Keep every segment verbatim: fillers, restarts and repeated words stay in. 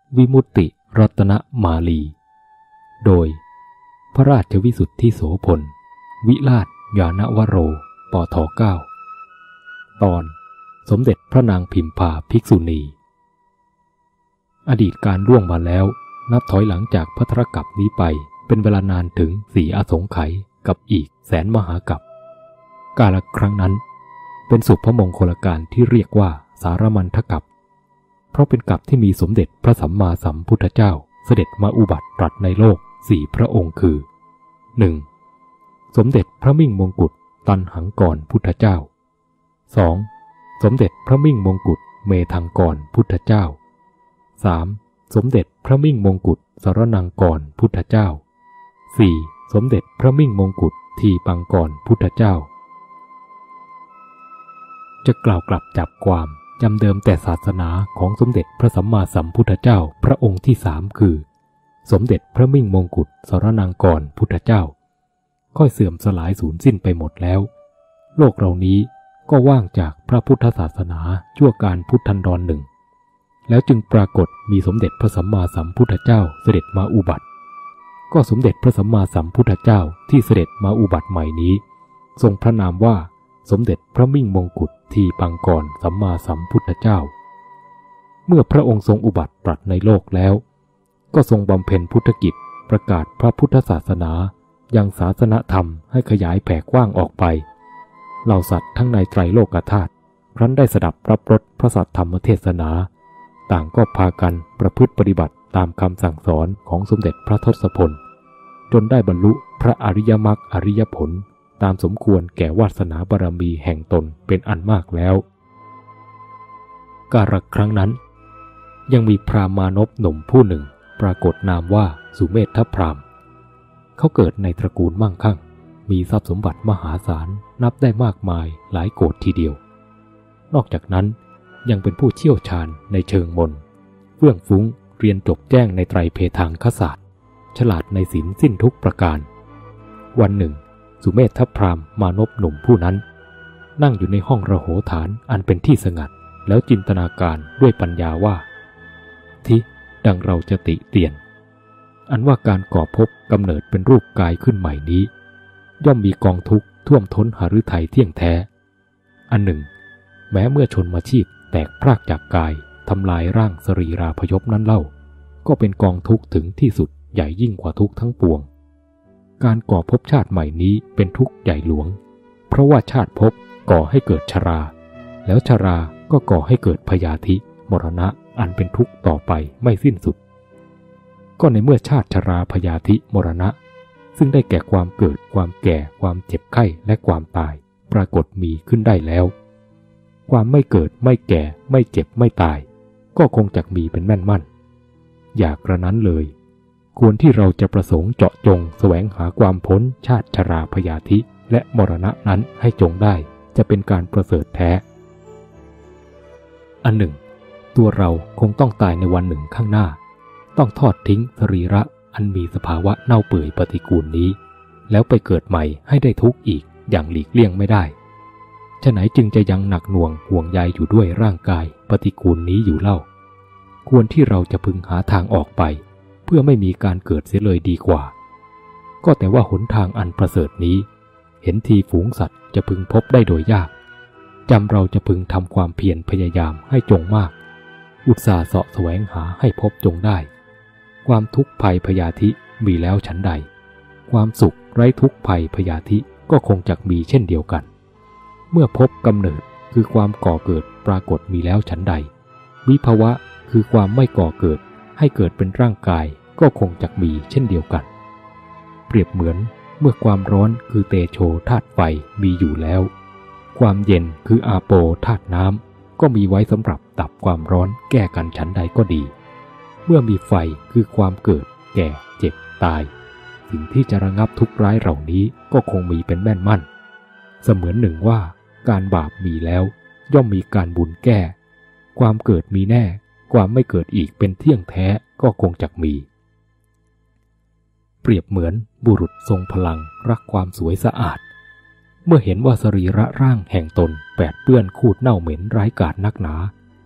วิมุตติรัตนมาลีโดยพระราชวิสุทธิโสพลวิราชญาณวโรปทเก้าตอนสมเด็จพระนางพิมพาภิกษุณีอดีตการล่วงมาแล้วนับถอยหลังจากภัทรกัปนี้ไปเป็นเวลานานถึงสี่อสงไขยกับอีกแสนมหากัปกาลครั้งนั้นเป็นสุภมงคลการที่เรียกว่าสารมันทกัปเพราะเป็นกัปที่มีสมเด็จพระสัมมาสัมพุทธเจ้าเสด็จมาอุบัติตรัสในโลกสี่พระองค์คือ หนึ่ง. สมเด็จพระมิ่งมงกุฎตันหังกรพุทธเจ้า สอง. สมเด็จพระมิ่งมงกุฎเมธังกรพุทธเจ้า สาม. สมเด็จพระมิ่งมงกุฎสรนังกรพุทธเจ้า สี่. สมเด็จพระมิ่งมงกุฎทีปังกรพุทธเจ้าจะกล่าวกลับจับความจำเดิมแต่ศาสนาของสมเด็จพระสัมมาสัมพุทธเจ้าพระองค์ที่สามคือสมเด็จพระมิ่งมงกุฎสรนังกรพุทธเจ้าค่อยเสื่อมสลายสูญสิ้นไปหมดแล้วโลกเรานี้ก็ว่างจากพระพุทธศาสนาชั่วการพุทธันดรหนึ่งแล้วจึงปรากฏมีสมเด็จพระสัมมาสัมพุทธเจ้าเสด็จมาอุบัติก็สมเด็จพระสัมมาสัมพุทธเจ้าที่เสด็จมาอุบัติใหม่นี้ทรงพระนามว่าสมเด็จพระมิ่งมงกุฎทีปังกรสัมมาสัมพุทธเจ้าเมื่อพระองค์ทรงอุบัติตรัสในโลกแล้วก็ทรงบำเพ็ญพุทธกิจประกาศพระพุทธศาสนายังศาสนธรรมให้ขยายแผ่กว้างออกไปเหล่าสัตว์ทั้งในไตรโลกธาตุครั้นได้สดับรับรสพระสัทธรรมเทศนาต่างก็พากันประพฤติปฏิบัติตามคำสั่งสอนของสมเด็จพระทศพลจนได้บรรลุพระอริยมรรคอริยผลตามสมควรแก่วาสนาบารมีแห่งตนเป็นอันมากแล้วกาลครั้งนั้นยังมีพราหมณ์หนุ่มผู้หนึ่งปรากฏนามว่าสุเมธพราหมณ์เขาเกิดในตระกูลมั่งคั่งมีทรัพย์สมบัติมหาศาลนับได้มากมายหลายโกฏทีเดียวนอกจากนั้นยังเป็นผู้เชี่ยวชาญในเชิงมนต์เฟื่องฟุ้งเรียนจบแจ้งในไตรเพทางคศาสตร์ฉลาดในศีลสิ้นทุกประการวันหนึ่งสุเมธพราหมณ์มานพหนุ่มผู้นั้นนั่งอยู่ในห้องระโหฐานอันเป็นที่สงัดแล้วจินตนาการด้วยปัญญาว่าทิดังเราจะติเตียนอันว่าการก่อภพกำเนิดเป็นรูปกายขึ้นใหม่นี้ย่อมมีกองทุกข์ท่วมท้นหฤทัยเที่ยงแท้อันหนึ่งแม้เมื่อชนมาชีพแตกพรากจากกายทำลายร่างสรีราพยพนั้นเล่าก็เป็นกองทุกข์ถึงที่สุดใหญ่ยิ่งกว่าทุกข์ทั้งปวงการก่อภพชาติใหม่นี้เป็นทุกข์ใหญ่หลวงเพราะว่าชาติภพก่อให้เกิดชราแล้วชราก็ก่อให้เกิดพยาธิมรณะอันเป็นทุกข์ต่อไปไม่สิ้นสุดก็ในเมื่อชาติชราพยาธิมรณะซึ่งได้แก่ความเกิดความแก่ความเจ็บไข้และความตายปรากฏมีขึ้นได้แล้วความไม่เกิดไม่แก่ไม่เจ็บไม่ตายก็คงจักมีเป็นแม่นมั่นอย่ากระนั้นเลยควรที่เราจะประสงค์เจาะจงแสวงหาความพ้นชาติชราพยาธิและมรณะนั้นให้จงได้จะเป็นการประเสริฐแท้อันหนึ่งตัวเราคงต้องตายในวันหนึ่งข้างหน้าต้องทอดทิ้งสรีระอันมีสภาวะเน่าเปื่อยปฏิกูลนี้แล้วไปเกิดใหม่ให้ได้ทุกข์อีกอย่างหลีกเลี่ยงไม่ได้ฉะไหนจึงจะยังหนักหน่วงห่วงใยอยู่ด้วยร่างกายปฏิกูลนี้อยู่เล่าควรที่เราจะพึงหาทางออกไปเพื่อไม่มีการเกิดเสียเลยดีกว่าก็แต่ว่าหนทางอันประเสริฐนี้เห็นทีฝูงสัตว์จะพึงพบได้โดยยากจำเราจะพึงทำความเพียรพยายามให้จงมากอุตสาห์เสาะแสวงหาให้พบจงได้ความทุกข์ภัยพยาธิมีแล้วฉันใดความสุขไร้ทุกข์ภัยพยาธิก็คงจักมีเช่นเดียวกันเมื่อพบกำเนิดคือความก่อเกิดปรากฏมีแล้วฉันใดวิภวะคือความไม่ก่อเกิดให้เกิดเป็นร่างกายก็คงจักมีเช่นเดียวกันเปรียบเหมือนเมื่อความร้อนคือเตโชธาตุไฟมีอยู่แล้วความเย็นคืออาโปธาตุน้ำก็มีไว้สำหรับดับความร้อนแก้กันฉันใดก็ดีเมื่อมีไฟคือความเกิดแก่เจ็บตายสิ่งที่จะระงับทุกข์ร้ายเหล่านี้ก็คงมีเป็นแม่นมั่นเสมือนหนึ่งว่าการบาปมีแล้วย่อมมีการบุญแก้ความเกิดมีแน่ความไม่เกิดอีกเป็นเที่ยงแท้ก็คงจักมีเปรียบเหมือนบุรุษทรงพลังรักความสวยสะอาดเมื่อเห็นว่าสรีระร่างแห่งตนแปดเปื้อนคูดเน่าเหม็นร้ายกาจนักหนา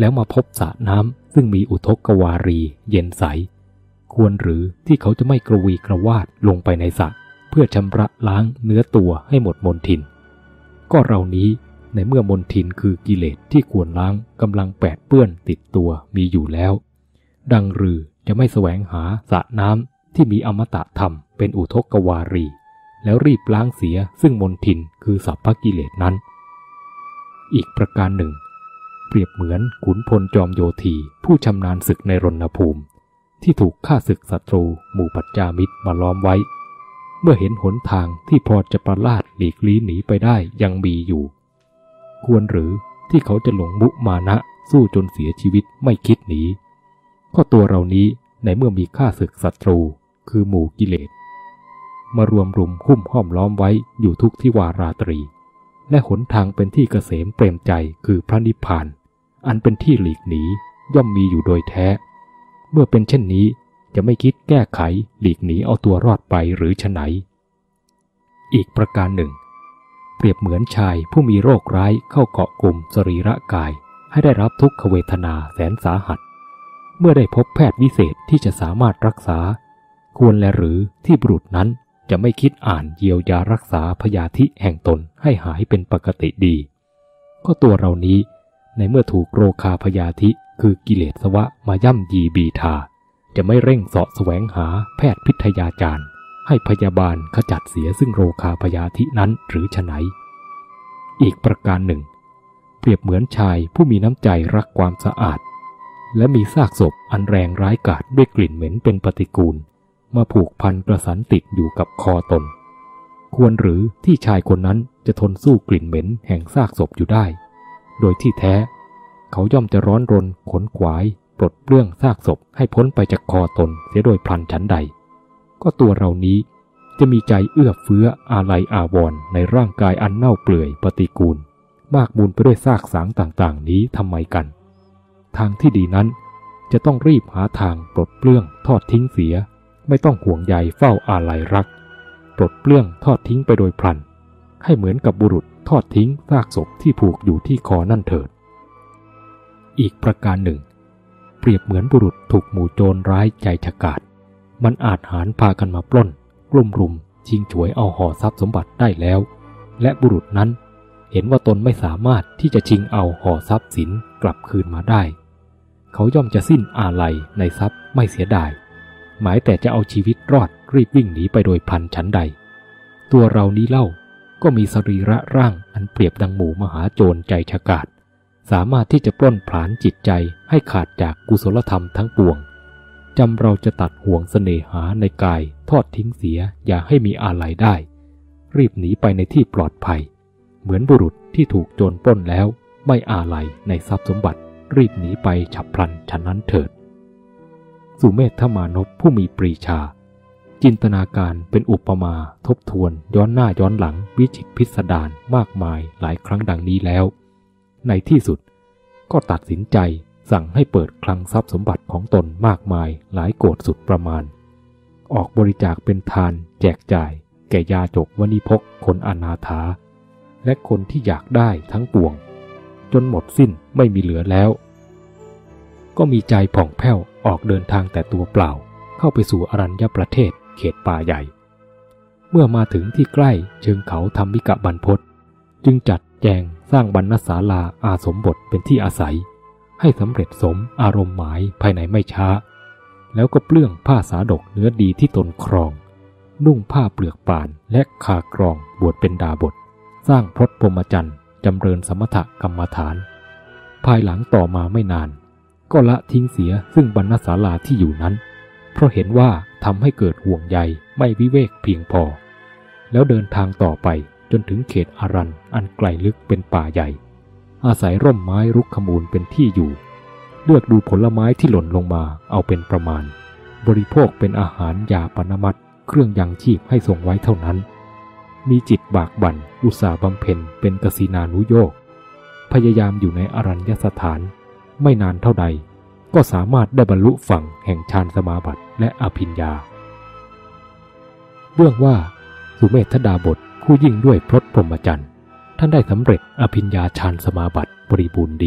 แล้วมาพบสระน้ำซึ่งมีอุทกวารีเย็นใสควรหรือที่เขาจะไม่กระวีกระวาดลงไปในสระเพื่อชำระล้างเนื้อตัวให้หมดมลทินก็เรานี้ในเมื่อมลทินคือกิเลสที่ควรล้างกำลังแปดเปื้อนติดตัวมีอยู่แล้วดังรือจะไม่แสวงหาสระน้ำที่มีอมตะธรรมเป็นอุทกวารีแล้วรีบล้างเสียซึ่งมลทินคือสัพพกิเลสนั้นอีกประการหนึ่งเปรียบเหมือนขุนพลจอมโยธีผู้ชำนาญศึกในรณภูมิที่ถูกฆ่าศึกศัตรูหมู่ปัจจามิตรมาล้อมไว้เมื่อเห็นหนทางที่พอจะประลาดหลีกลี้หนีไปได้ยังมีอยู่ควรหรือที่เขาจะหลงมุมานะสู้จนเสียชีวิตไม่คิดหนีก็ตัวเรานี้ในเมื่อมีฆ่าศึกศัตรูคือหมู่กิเลสมารวมรุมหุ้มห้อมล้อมไว้อยู่ทุกที่วาราตรีและหนทางเป็นที่เกษมเปรมใจคือพระนิพพานอันเป็นที่หลีกหนีย่อมมีอยู่โดยแท้เมื่อเป็นเช่นนี้จะไม่คิดแก้ไขหลีกหนีเอาตัวรอดไปหรือฉะไหนอีกประการหนึ่งเปรียบเหมือนชายผู้มีโรคร้ายเข้าเกาะกลุ่มสรีระกายให้ได้รับทุกขเวทนาแสนสาหัสเมื่อได้พบแพทย์วิเศษที่จะสามารถรักษาควรแลหรือที่บุรุษนั้นจะไม่คิดอ่านเยียวยารักษาพยาธิแห่งตนให้หายเป็นปกติดีก็ตัวเรานี้ในเมื่อถูกโรคาพยาธิคือกิเลสวะมาย่ำยีบีทาจะไม่เร่งเสาะแสวงหาแพทย์พิทยาจารย์ให้พยาบาลขจัดเสียซึ่งโรคาพยาธินั้นหรือฉะไหนอีกประการหนึ่งเปรียบเหมือนชายผู้มีน้ำใจรักความสะอาดและมีซากศพอันแรงร้ายกาจด้วยกลิ่นเหม็นเป็นปฏิกูลมาผูกพันกระสันติดอยู่กับคอตนควรหรือที่ชายคนนั้นจะทนสู้กลิ่นเหม็นแห่งซากศพอยู่ได้โดยที่แท้เขาย่อมจะร้อนรนขนขวายปลดเปลื้องซากศพให้พ้นไปจากคอตนเสียโดยพลันฉันใดก็ตัวเรานี้จะมีใจเอื้อเฟื้ออาลัยอาวรณ์ในร่างกายอันเน่าเปื่อยปฏิกูลมากมูลไปด้วยซากสางต่างๆนี้ทำไมกันทางที่ดีนั้นจะต้องรีบหาทางปลดเปลื้องทอดทิ้งเสียไม่ต้องห่วงใยเฝ้าอาลัยรักปลดเปลื้องทอดทิ้งไปโดยพลันให้เหมือนกับบุรุษทอดทิ้งซากศพที่ผูกอยู่ที่คอนั่นเถิดอีกประการหนึ่งเปรียบเหมือนบุรุษถูกหมู่โจรร้ายใจฉกาจมันอาจหาญพากันมาปล้นกลุ่มรุมชิงฉวยเอาห่อทรัพย์สมบัติได้แล้วและบุรุษนั้นเห็นว่าตนไม่สามารถที่จะชิงเอาห่อทรัพย์สินกลับคืนมาได้เขาย่อมจะสิ้นอาลัยในทรัพย์ไม่เสียดายหมายแต่จะเอาชีวิตรอดรีบวิ่งหนีไปโดยพลันฉันใดตัวเรานี้เล่าก็มีสรีระร่างอันเปรียบดังหมู่มหาโจรใจฉกาจสามารถที่จะปล้นผลาญจิตใจให้ขาดจากกุศลธรรมทั้งปวงจำเราจะตัดห่วงเสน่หาในกายทอดทิ้งเสียอย่าให้มีอาลัยได้รีบหนีไปในที่ปลอดภัยเหมือนบุรุษที่ถูกโจรปล้นแล้วไม่อาลัยในทรัพย์สมบัติรีบหนีไปฉับพลันฉะนั้นเถิดสุเมธมานพผู้มีปรีชาจินตนาการเป็นอุปมาทบทวนย้อนหน้าย้อนหลังวิจิตรพิสดารมากมายหลายครั้งดังนี้แล้วในที่สุดก็ตัดสินใจสั่งให้เปิดคลังทรัพย์สมบัติของตนมากมายหลายโกฏสุดประมาณออกบริจาคเป็นทานแจกจ่ายแก่ยาจกวณิพกคนอนาถาและคนที่อยากได้ทั้งปวงจนหมดสิ้นไม่มีเหลือแล้วก็มีใจผ่องแผ้วออกเดินทางแต่ตัวเปล่าเข้าไปสู่อรัญญประเทศเขตป่าใหญ่เมื่อมาถึงที่ใกล้เชิงเขาธรรมิกะบรรพตจึงจัดแจงสร้างบรรณศาลาอาสมบทเป็นที่อาศัยให้สำเร็จสมอารมณ์หมายภายในไม่ช้าแล้วก็เปลื้องผ้าสาดกเนื้อดีที่ตนครองนุ่งผ้าเปลือกป่านและคากรองบวชเป็นดาบทสร้างพรตพรหมจรรย์จำเริญสมถกรรมฐานภายหลังต่อมาไม่นานก็ละทิ้งเสียซึ่งบรรณศาลาที่อยู่นั้นเพราะเห็นว่าทำให้เกิดห่วงใยไม่วิเวกเพียงพอแล้วเดินทางต่อไปจนถึงเขตอารัญอันไกลลึกเป็นป่าใหญ่อาศัยร่มไม้รุกขมูลเป็นที่อยู่เลือกดูผลไม้ที่หล่นลงมาเอาเป็นประมาณบริโภคเป็นอาหารยาปนมัตเครื่องยังชีพให้ทรงไว้เท่านั้นมีจิตบากบั่นอุตสาห์บำเพ็ญเป็นกสินานุโยคพยายามอยู่ในอรัญญสถานไม่นานเท่าใดก็สามารถได้บรรลุฝั่งแห่งฌานสมาบัติและอภิญญาเบื้องว่าสุเมธดาบทผู้ยิ่งด้วยพรตพรหมจรรย์ท่านได้สำเร็จอภิญญาฌานสมาบัติบริบูรณ์ดี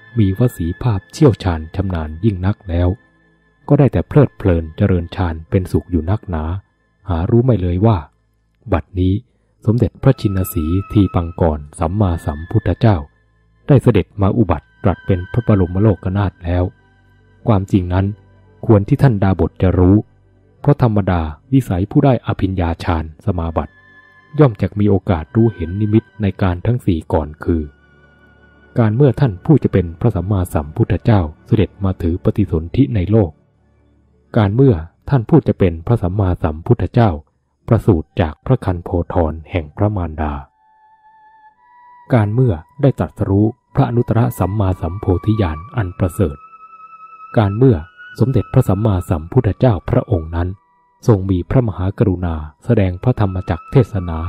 มีวสีภาพเชี่ยวชาญชำนาญยิ่งนักแล้วก็ได้แต่เพลิดเพลินเจริญฌานเป็นสุขอยู่นักหนาหารู้ไม่เลยว่าบัดนี้สมเด็จพระชินสีห์ทีปังกรสัมมาสัมพุทธเจ้าได้เสด็จมาอุบัติตรัสเป็นพระบรมโลกนาถแล้วความจริงนั้นควรที่ท่านดาบสจะรู้เพราะธรรมดาวิสัยผู้ได้อภิญญาฌานสมาบัติย่อมจะมีโอกาสรู้เห็นนิมิตในการทั้งสี่ก่อนคือการเมื่อท่านผู้จะเป็นพระสัมมาสัมพุทธเจ้าเสด็จมาถือปฏิสนธิในโลกการเมื่อท่านผู้จะเป็นพระสัมมาสัมพุทธเจ้าประสูติจากพระครรภ์โพธรแห่งพระมารดาการเมื่อได้ตรัสรู้พระอนุตตรสัมมาสัมโพธิญาณอันประเสริฐการเมื่อสมเด็จพระสัมมาสัมพุทธเจ้าพระองค์นั้นทรงมีพระมหากรุณาแสดงพระธรรมจักรเทศนา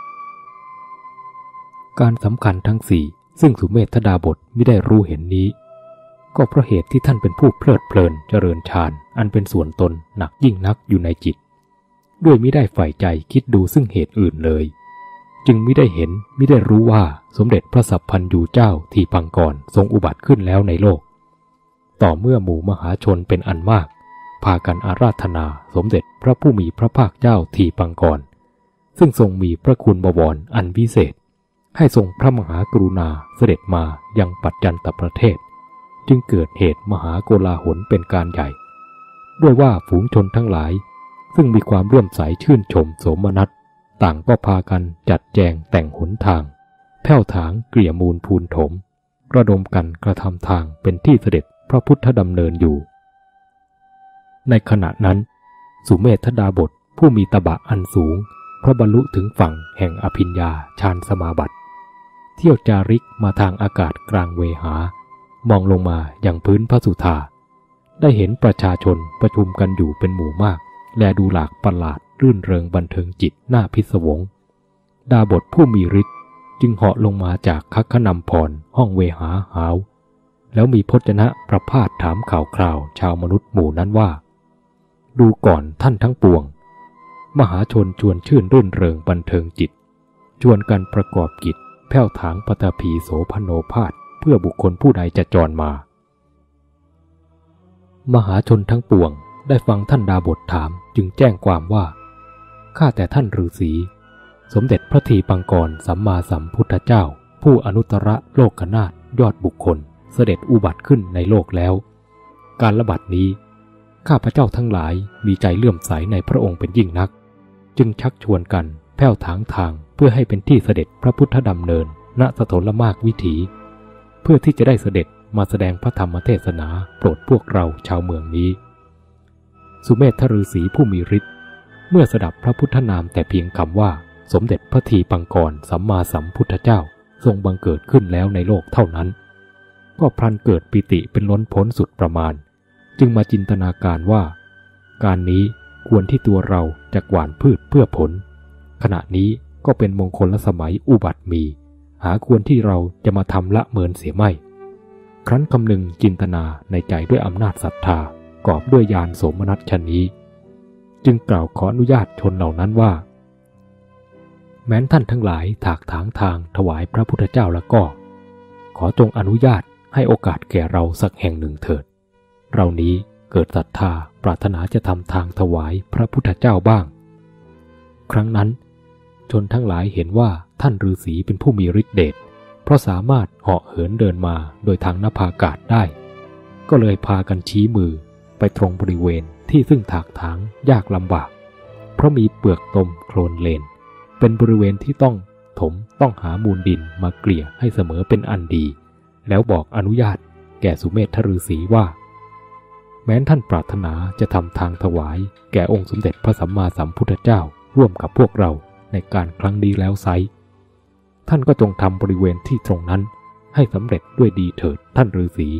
การสำคัญทั้งสี่ซึ่งสุเมธดาบสมิได้รู้เห็นนี้ก็เพราะเหตุที่ท่านเป็นผู้เพลิดเพลินเจริญฌานอันเป็นส่วนตนหนักยิ่งนักอยู่ในจิตด้วยมิได้ใฝ่ใจคิดดูซึ่งเหตุอื่นเลยจึงมิได้เห็นมิได้รู้ว่าสมเด็จพระสัพพันยูเจ้าทีปังกรทรงอุบัติขึ้นแล้วในโลกต่อเมื่อหมู่มหาชนเป็นอันมากพากันอาราธนาสมเด็จพระผู้มีพระภาคเจ้าทีปังกรซึ่งทรงมีพระคุณบวรอันวิเศษให้ทรงพระมหากรุณาเสด็จมายังปัจจันตประเทศจึงเกิดเหตุมหาโกลาหลเป็นการใหญ่ด้วยว่าฝูงชนทั้งหลายซึ่งมีความเลื่อมใสชื่นชมโสมนัสต่างก็พากันจัดแจงแต่งหนทางแผ่วถางเกลี่ยมูลพูนถมระดมกันกระทำทางเป็นที่เสด็จพระพุทธดำเนินอยู่ในขณะนั้นสุเมธดาบสผู้มีตบะอันสูงเพราะบรรลุถึงฝั่งแห่งอภิญญาฌานสมาบัติเที่ยวจาริกมาทางอากาศกลางเวหามองลงมาอย่างพื้นพระสุธาได้เห็นประชาชนประชุมกันอยู่เป็นหมู่มากและดูหลากประหลาดรื่นเริงบันเทิงจิตน่าพิศวงดาบสผู้มีฤทธิ์จึงเหาะลงมาจากคัคคณำพรห้องเวหาหาวแล้วมีพจนะประพาสถามข่าวคราวชาวมนุษย์หมู่นั้นว่าดูก่อนท่านทั้งปวงมหาชนชวนชื่นรื่นเริงบันเทิงจิตชวนกันประกอบกิจแผ่วถางปฐพีโสพโนภาสเพื่อบุคคลผู้ใดจะจรมามหาชนทั้งปวงได้ฟังท่านดาบสถามจึงแจ้งความว่าข้าแต่ท่านฤาษีสมเด็จพระทีปังกรสัมมาสัมพุทธเจ้าผู้อนุตตรโลกนาถยอดบุคคลเสด็จอุบัติขึ้นในโลกแล้วการละบัดนี้ข้าพระเจ้าทั้งหลายมีใจเลื่อมใสในพระองค์เป็นยิ่งนักจึงชักชวนกันแผ่วถางทางเพื่อให้เป็นที่เสด็จพระพุทธดำเนินณสถลมากวิถีเพื่อที่จะได้เสด็จมาแสดงพระธรรมเทศนาโปรดพวกเราชาวเมืองนี้สุเมธฤาษีผู้มีฤทธิ์เมื่อสดับพระพุทธนามแต่เพียงคำว่าสมเด็จพระทีปังกรสัมมาสัมพุทธเจ้าทรงบังเกิดขึ้นแล้วในโลกเท่านั้นก็พลันเกิดปิติเป็นล้นพ้นสุดประมาณจึงมาจินตนาการว่าการนี้ควรที่ตัวเราจะหว่านพืชเพื่อผลขณะนี้ก็เป็นมงคลสมัยอุบัติมีหาควรที่เราจะมาทำละเมินเสียไม่ครั้นคำนึงจินตนาในใจด้วยอำนาจศรัทธากอบด้วยญาณโสมนัสชนนี้จึงกล่าวขออนุญาตชนเหล่านั้นว่าแม้นท่านทั้งหลายถากถางทางถวายพระพุทธเจ้าแล้วก็ขอจงอนุญาตให้โอกาสแก่เราสักแห่งหนึ่งเถิดเรานี้เกิดศรัทธาปรารถนาจะทำทางถวายพระพุทธเจ้าบ้างครั้งนั้นชนทั้งหลายเห็นว่าท่านฤาษีเป็นผู้มีฤทธิ์เดชเพราะสามารถเหาะเหินเดินมาโดยทางนภาอากาศได้ก็เลยพากันชี้มือไปตรงบริเวณที่ซึ่งถากถางยากลำบากเพราะมีเปลือกตมโคลนเลนเป็นบริเวณที่ต้องถมต้องหามูลดินมาเกลี่ยให้เสมอเป็นอันดีแล้วบอกอนุญาตแก่สุเมธฤาษีว่าแม้นท่านปรารถนาจะทำทางถวายแก่องค์สมเด็จพระสัมมาสัมพุทธเจ้าร่วมกับพวกเราในการครั้งนี้แล้วไซท่านก็จงทำบริเวณที่ตรงนั้นให้สำเร็จด้วยดีเถิดท่านฤาษี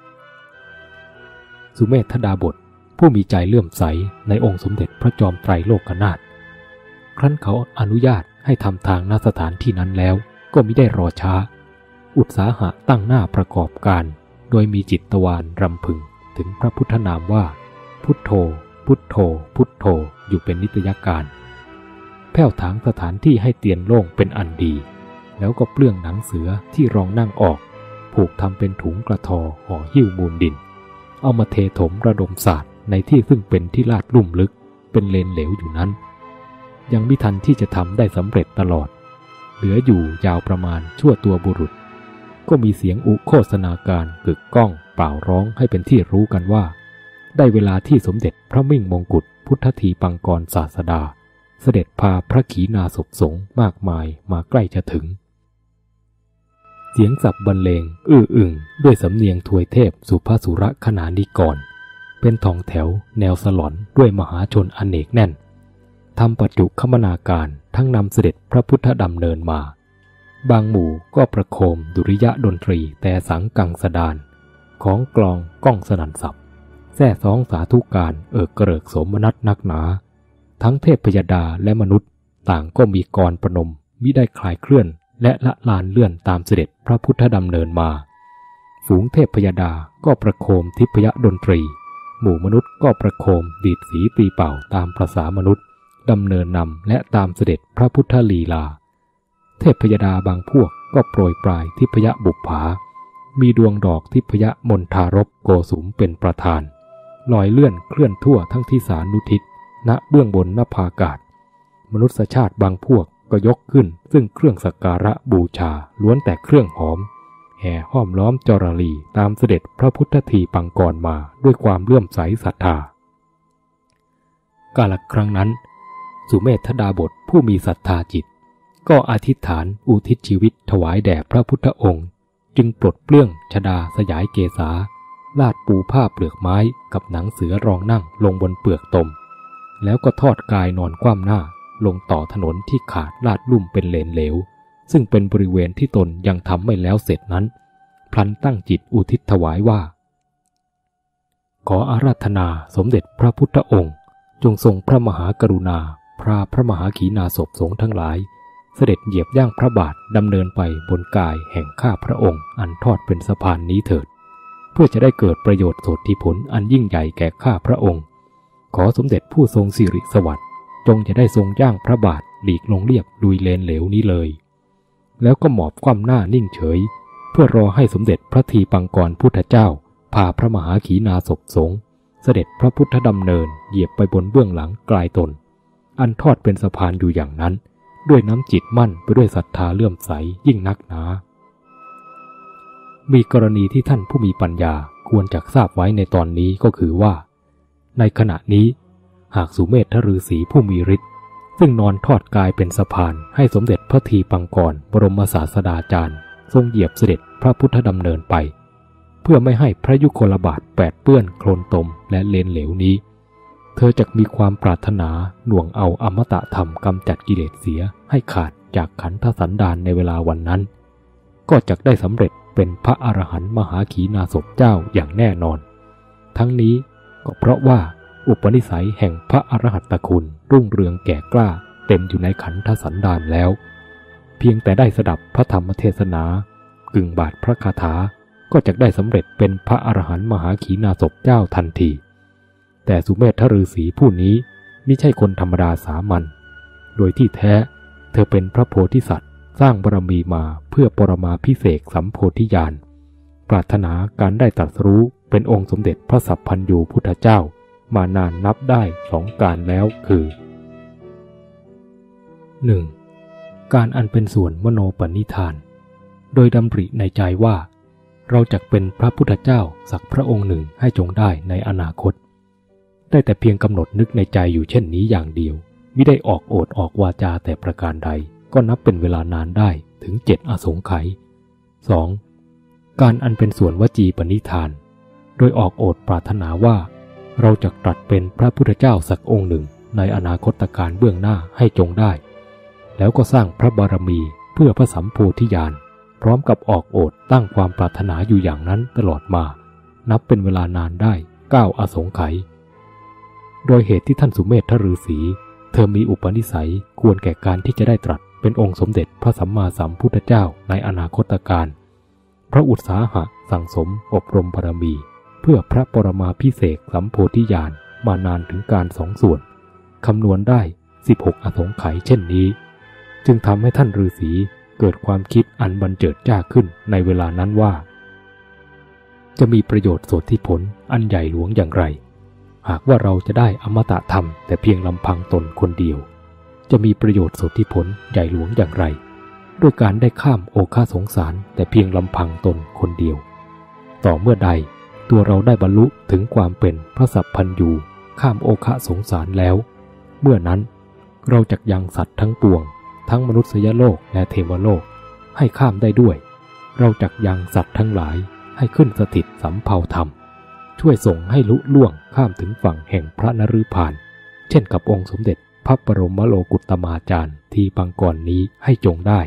สุเมธดาบสผู้มีใจเลื่อมใสในองค์สมเด็จพระจอมไตรโลกนาถครั้นเขาอนุญาตให้ทำทางณสถานที่นั้นแล้วก็มิได้รอช้าอุตสาหะตั้งหน้าประกอบการโดยมีจิตตวารรำพึงถึงพระพุทธนามว่าพุทโธพุทโธพุทโธอยู่เป็นนิตยการแผ่วถางสถานที่ให้เตียนโล่งเป็นอันดีแล้วก็เปลื้องหนังเสือที่รองนั่งออกผูกทำเป็นถุงกระทอห่อหิ้วมูลดินเอามาเทถมระดมสาดในที่ซึ่งเป็นที่ลาดลุ่มลึกเป็นเลนเหลวอยู่นั้นยังมิทันที่จะทำได้สำเร็จตลอดเหลืออยู่ยาวประมาณชั่วตัวบุรุษก็มีเสียงอุโฆษณาการกึกก้องเปล่าร้องให้เป็นที่รู้กันว่าได้เวลาที่สมเด็จพระมิ่งมงกุฎพุทธทีปังกรศาสดาเสด็จพาพระขีณาสพสงฆ์มากมายมาใกล้จะถึงเสียงสับบรรเลงอื้ออึงด้วยสำเนียงทวยเทพสุภาษุรขนานิกรเป็นทองแถวแนวสลอนด้วยมหาชนอเนกแน่นทำปัจจุคมนาการทั้งนำเสด็จพระพุทธดำเนินมาบางหมู่ก็ประโคมดุริยะดนตรีแต่สังกังสดานของกลองก้องสนั่นสับแท้สองสาธุการเอิกเกริกสมนัสนักหนาทั้งเทพพยดาและมนุษย์ต่างก็มีกรประนมมิได้คลายเคลื่อนและละลานเลื่อนตามเสด็จพระพุทธดำเนินมาฝูงเทพพยดาก็ประโคมทิพยดนตรีหมู่มนุษย์ก็ประโคมดีดสีตีเป่าตามประสามนุษย์ดำเนินนำและตามเสด็จพระพุทธลีลาเทพพยดาบางพวกก็โปรยปลายทิพยบุปผามีดวงดอกทิพยมณฑารบโกสุมเป็นประธานลอยเลื่อนเคลื่อนทั่วทั้งทิศานุทิศณเบื้องบนนภาอากาศมนุษยชาติบางพวกก็ยกขึ้นซึ่งเครื่องสักการะบูชาล้วนแต่เครื่องหอมแห่ห้อมล้อมจรลีตามเสด็จพระพุทธทีปังกรมาด้วยความเลื่อมใสศรัทธากาลครั้งนั้นสุเมธดาบทผู้มีศรัทธาจิตก็อธิษฐานอุทิศชีวิตถวายแด่พระพุทธองค์จึงปลดเปลื้องชฎาสยายเกศาลาดปูผ้าเปลือกไม้กับหนังเสือรองนั่งลงบนเปลือกตมแล้วก็ทอดกายนอนคว่ำหน้าลงต่อถนนที่ขาดลาดลุ่มเป็นเลนเหลวซึ่งเป็นบริเวณที่ตนยังทำไม่แล้วเสร็จนั้นพลันตั้งจิตอุทิศถวายว่าขออาราธนาสมเด็จพระพุทธองค์จงทรงพระมหากรุณาพราพระมหาขีณาสพสงฆ์ทั้งหลายเสด็จเหยียบย่างพระบาทดำเนินไปบนกายแห่งข้าพระองค์อันทอดเป็นสะพานนี้เถิดเพื่อจะได้เกิดประโยชน์โสติผลอันยิ่งใหญ่แก่ข้าพระองค์ขอสมเด็จผู้ทรงสิริสวัสดิ์จงจะได้ทรงย่างพระบาทหลีกลงเรียบดุยเลนเหลวนี้เลยแล้วก็หมอบคว่ำหน้านิ่งเฉยเพื่อรอให้สมเด็จพระทีปังกรพุทธเจ้าพาพระมหาขีณาสพสงฆ์เสด็จพระพุทธดำเนินเหยียบไปบนเบื้องหลังกลายตนอันทอดเป็นสะพานอยู่อย่างนั้นด้วยน้ำจิตมั่นไปด้วยศรัทธาเลื่อมใสยิ่งนักหนามีกรณีที่ท่านผู้มีปัญญาควรจักทราบไว้ในตอนนี้ก็คือว่าในขณะนี้หากสุเมธฤาษีผู้มีฤทธิ์ซึ่งนอนทอดกายเป็นสะพานให้สมเด็จพระทีปังกรบรมศาสดาจารย์ทรงเหยียบเสด็จพระพุทธดำเนินไปเพื่อไม่ให้พระยุคลบาทแปดเปื้อนโคลนตมและเลนเหลวนี้เธอจักมีความปรารถนาหน่วงเอาอมตะธรรมกำจัดกิเลสเสียให้ขาดจากขันธสันดานในเวลาวันนั้นก็จักได้สำเร็จเป็นพระอรหันต์มหาขีณาสพเจ้าอย่างแน่นอนทั้งนี้ก็เพราะว่าอุปนิสัยแห่งพระอรหัตตคุณรุ่งเรืองแก่กล้าเต็มอยู่ในขันธสันดานแล้วเพียงแต่ได้สดับพระธรรมเทศนากึ่งบาทพระคาถาก็จักได้สำเร็จเป็นพระอรหันต์มหาขีณาสพเจ้าทันทีแต่สุเมธฤาษีผู้นี้มิใช่คนธรรมดาสามัญโดยที่แท้เธอเป็นพระโพธิสัตว์สร้างบารมีมาเพื่อปรมาภิเษกสัมโพธิญาณปรารถนาการได้ตรัสรู้เป็นองค์สมเด็จพระสัพพันยูพุทธเจ้ามานานนับได้สองการแล้วคือ หนึ่ง. การอันเป็นส่วนมโนปณิธานโดยดำริในใจว่าเราจักเป็นพระพุทธเจ้าสักพระองค์หนึ่งให้จงได้ในอนาคตได้แต่เพียงกำหนดนึกในใจอยู่เช่นนี้อย่างเดียวมิได้ออกโอษออกวาจาแต่ประการใดก็นับเป็นเวลานานได้ถึงเจ็ดอสงไขย สอง. การอันเป็นส่วนวจีปณิธานโดยออกโอษปรารถนาว่าเราจักตรัสเป็นพระพุทธเจ้าสักองค์หนึ่งในอนาคตการเบื้องหน้าให้จงได้แล้วก็สร้างพระบารมีเพื่อพระสัมโพธิญาณพร้อมกับออกโอษตั้งความปรารถนาอยู่อย่างนั้นตลอดมานับเป็นเวลานานได้เก้าอสงไขยโดยเหตุที่ท่านสุเมธฤาษีเธอมีอุปนิสัยควรแก่การที่จะได้ตรัสเป็นองค์สมเด็จพระสัมมาสัมพุทธเจ้าในอนาคตการพระอุตสาหะสั่งสมอบรมบารมีเพื่อพระปรมาภิเษกสัมโพธิญาณมานานถึงการสองส่วนคำนวณได้สิบหกอสงไขยเช่นนี้จึงทำให้ท่านฤาษีเกิดความคิดอันบันเจิดจ้าขึ้นในเวลานั้นว่าจะมีประโยชน์โสติผลอันใหญ่หลวงอย่างไรหากว่าเราจะได้อมตะธรรมแต่เพียงลำพังตนคนเดียวจะมีประโยชน์โสติผลใหญ่หลวงอย่างไรด้วยการได้ข้ามโอฆาสงสารแต่เพียงลำพังตนคนเดียวต่อเมื่อใดตัวเราได้บรรลุถึงความเป็นพระสัพพัญญูข้ามโอฆาสงสารแล้วเมื่อนั้นเราจักยังสัตว์ทั้งปวงทั้งมนุษยโลกและเทวโลกให้ข้ามได้ด้วยเราจักยังสัตว์ทั้งหลายให้ขึ้นสถิตสำเภาธรรมช่วยส่งให้ลุล่วงข้ามถึงฝั่งแห่งพระนฤพานเช่นกับองค์สมเด็จพระบรมโลกุตมาจารย์ทีปังกรนี้ให้จงได้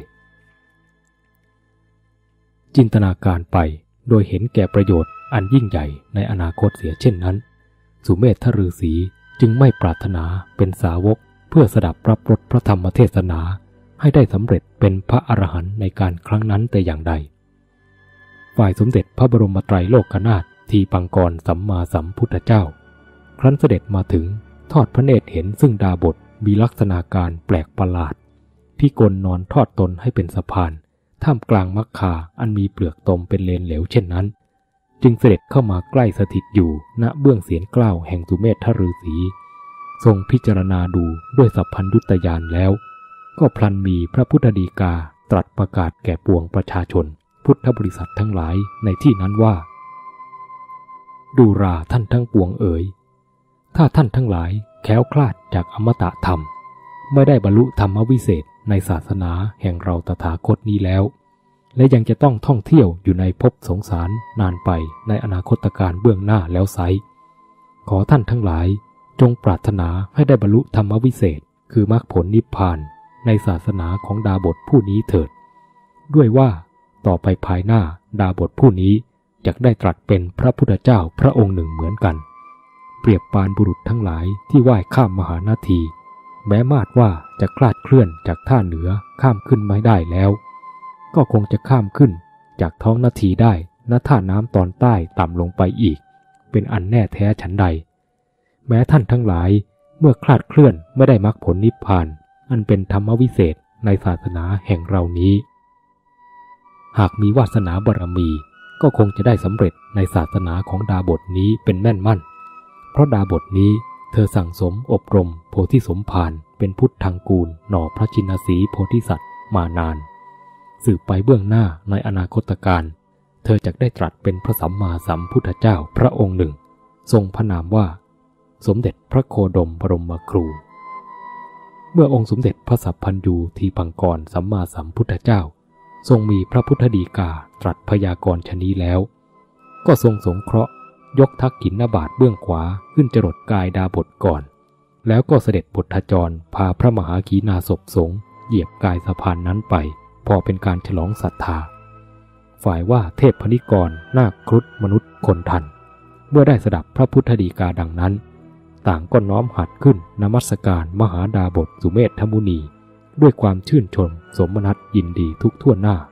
จินตนาการไปโดยเห็นแก่ประโยชน์อันยิ่งใหญ่ในอนาคตเสียเช่นนั้นสุเมธฤาษีจึงไม่ปรารถนาเป็นสาวกเพื่อสดับรับรสพระธรรมเทศนาให้ได้สำเร็จเป็นพระอรหันต์ในการครั้งนั้นแต่อย่างใดฝ่ายสมเด็จพระบรมไตรโลกนาถทีปังกรสัมมาสัมพุทธเจ้าครั้นเสด็จมาถึงทอดพระเนตรเห็นซึ่งดาบทมีลักษณะการแปลกประหลาดพิกลนอนทอดตนให้เป็นสะพานท่ามกลางมัคคาอันมีเปลือกตมเป็นเลนเหลวเช่นนั้นจึงเสด็จเข้ามาใกล้สถิตอยู่ณเบื้องเสียรเกล้าแห่งสุเมธฤาษีทรงพิจารณาดูด้วยสัพพัญญุตญาณแล้วก็พลันมีพระพุทธฎีกาตรัสประกาศแก่ปวงประชาชนพุทธบริษัททั้งหลายในที่นั้นว่าดูราท่านทั้งปวงเอ๋ยถ้าท่านทั้งหลายแคล้วคลาดจากอมตะธรรมไม่ได้บรรลุธรรมวิเศษในศาสนาแห่งเราตถาคตนี้แล้วและยังจะต้องท่องเที่ยวอยู่ในภพสงสารนานไปในอนาคตการเบื้องหน้าแล้วไซร้ขอท่านทั้งหลายจงปรารถนาให้ได้บรรลุธรรมวิเศษคือมรรคผลนิพพานในศาสนาของดาบทผู้นี้เถิดด้วยว่าต่อไปภายหน้าดาบทผู้นี้จะได้ตรัสเป็นพระพุทธเจ้าพระองค์หนึ่งเหมือนกันเปรียบปานบุรุษทั้งหลายที่ว่ายข้ามมหานาทีแม้มาดว่าจะคลาดเคลื่อนจากท่าเหนือข้ามขึ้นไม่ได้แล้วก็คงจะข้ามขึ้นจากท้องนาทีได้ณท่าน้ำตอนใต้ต่ำลงไปอีกเป็นอันแน่แท้ฉันใดแม้ท่านทั้งหลายเมื่อคลาดเคลื่อนไม่ได้มรรคผลนิพพานอันเป็นธรรมวิเศษในศาสนาแห่งเรานี้หากมีวาสนาบารมีก็คงจะได้สำเร็จในศาสนาของดาบทนี้เป็นแม่นมั่นเพราะดาบทนี้เธอสั่งสมอบรมโพธิสมภารเป็นพุทธังกูลหน่อพระชินสีโพธิสัตว์มานานสืบไปเบื้องหน้าในอนาคตการเธอจะได้ตรัสเป็นพระสัมมาสัมพุทธเจ้าพระองค์หนึ่งทรงพระนามว่าสมเด็จพระโคดมบรมครูเมื่อองค์สมเด็จพระสัพพัญญูทีปังกรสัมมาสัมพุทธเจ้าทรงมีพระพุทธฎีกาตรัสพยากรณ์ชนี้แล้วก็ทรงสงเคราะห์ยกทักขิณบาทเบื้องขวาขึ้นจรดกายดาบทก่อนแล้วก็เสด็จบทจรพาพระมหาขีณาสพสงฆ์เหยียบกายสะพานนั้นไปพอเป็นการฉลองศรัทธาฝ่ายว่าเทพพนิกรนาคครุฑมนุษย์คนทันเมื่อได้สดับพระพุทธฎีกาดังนั้นต่างก็น้อมหัดขึ้นนมัสการมหาดาบทสุเมธมุนีด้วยความชื่นชมสมนัสยินดีทุกทั่วหน้า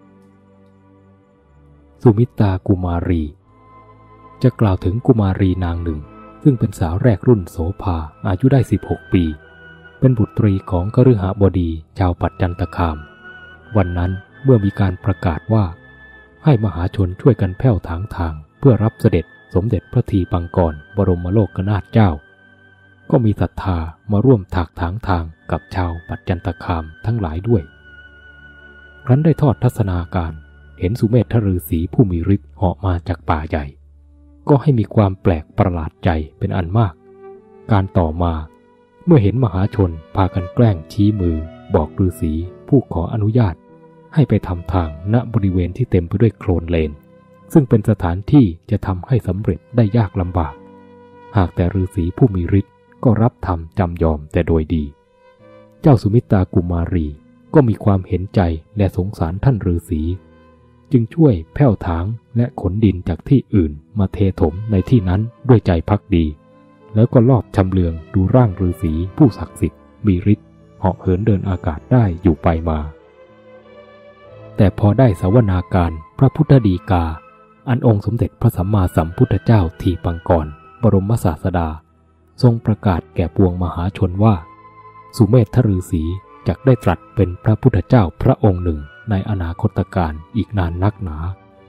สุมิตากุมารีจะกล่าวถึงกุมารีนางหนึ่งซึ่งเป็นสาวแรกรุ่นโสภาอายุได้สิบหกปีเป็นบุตรีของคฤหบดีชาวปัจจันตคามวันนั้นเมื่อมีการประกาศว่าให้มหาชนช่วยกันแผ่วถางทางเพื่อรับเสด็จสมเด็จพระทีปังกรบรมโลกนาถเจ้าก็มีศรัทธามาร่วมถากถางทางกับชาวปัจจันตคามทั้งหลายด้วยครั้นได้ทอดทัศนาการเห็นสุเมธฤาษีผู้มีฤทธิ์เหาะมาจากป่าใหญ่ก็ให้มีความแปลกประหลาดใจเป็นอันมากการต่อมาเมื่อเห็นมหาชนพากันแกล้งชี้มือบอกฤาษีผู้ขออนุญาตให้ไปทำทางณบริเวณที่เต็มไปด้วยโคลนเลนซึ่งเป็นสถานที่จะทำให้สำเร็จได้ยากลำบากหากแต่ฤาษีผู้มีฤทธิ์ก็รับทำจำยอมแต่โดยดีเจ้าสุมิตากุมารีก็มีความเห็นใจและสงสารท่านฤาษีจึงช่วยแผ่วถางและขนดินจากที่อื่นมาเทถมในที่นั้นด้วยใจภักดีแล้วก็ลอบชำเลืองดูร่างฤาษีผู้ศักดิ์สิทธิ์มีฤทธิ์เหาะเหินเดินอากาศได้อยู่ไปมาแต่พอได้สาวนาการพระพุทธฎีกาอันองค์สมเด็จพระสัมมาสัมพุทธเจ้าทีปังกรบรมศาสดาทรงประกาศแก่ปวงมหาชนว่าสุเมธฤาษีจักได้ตรัสเป็นพระพุทธเจ้าพระองค์หนึ่งในอนาคตการอีกนานนักหนา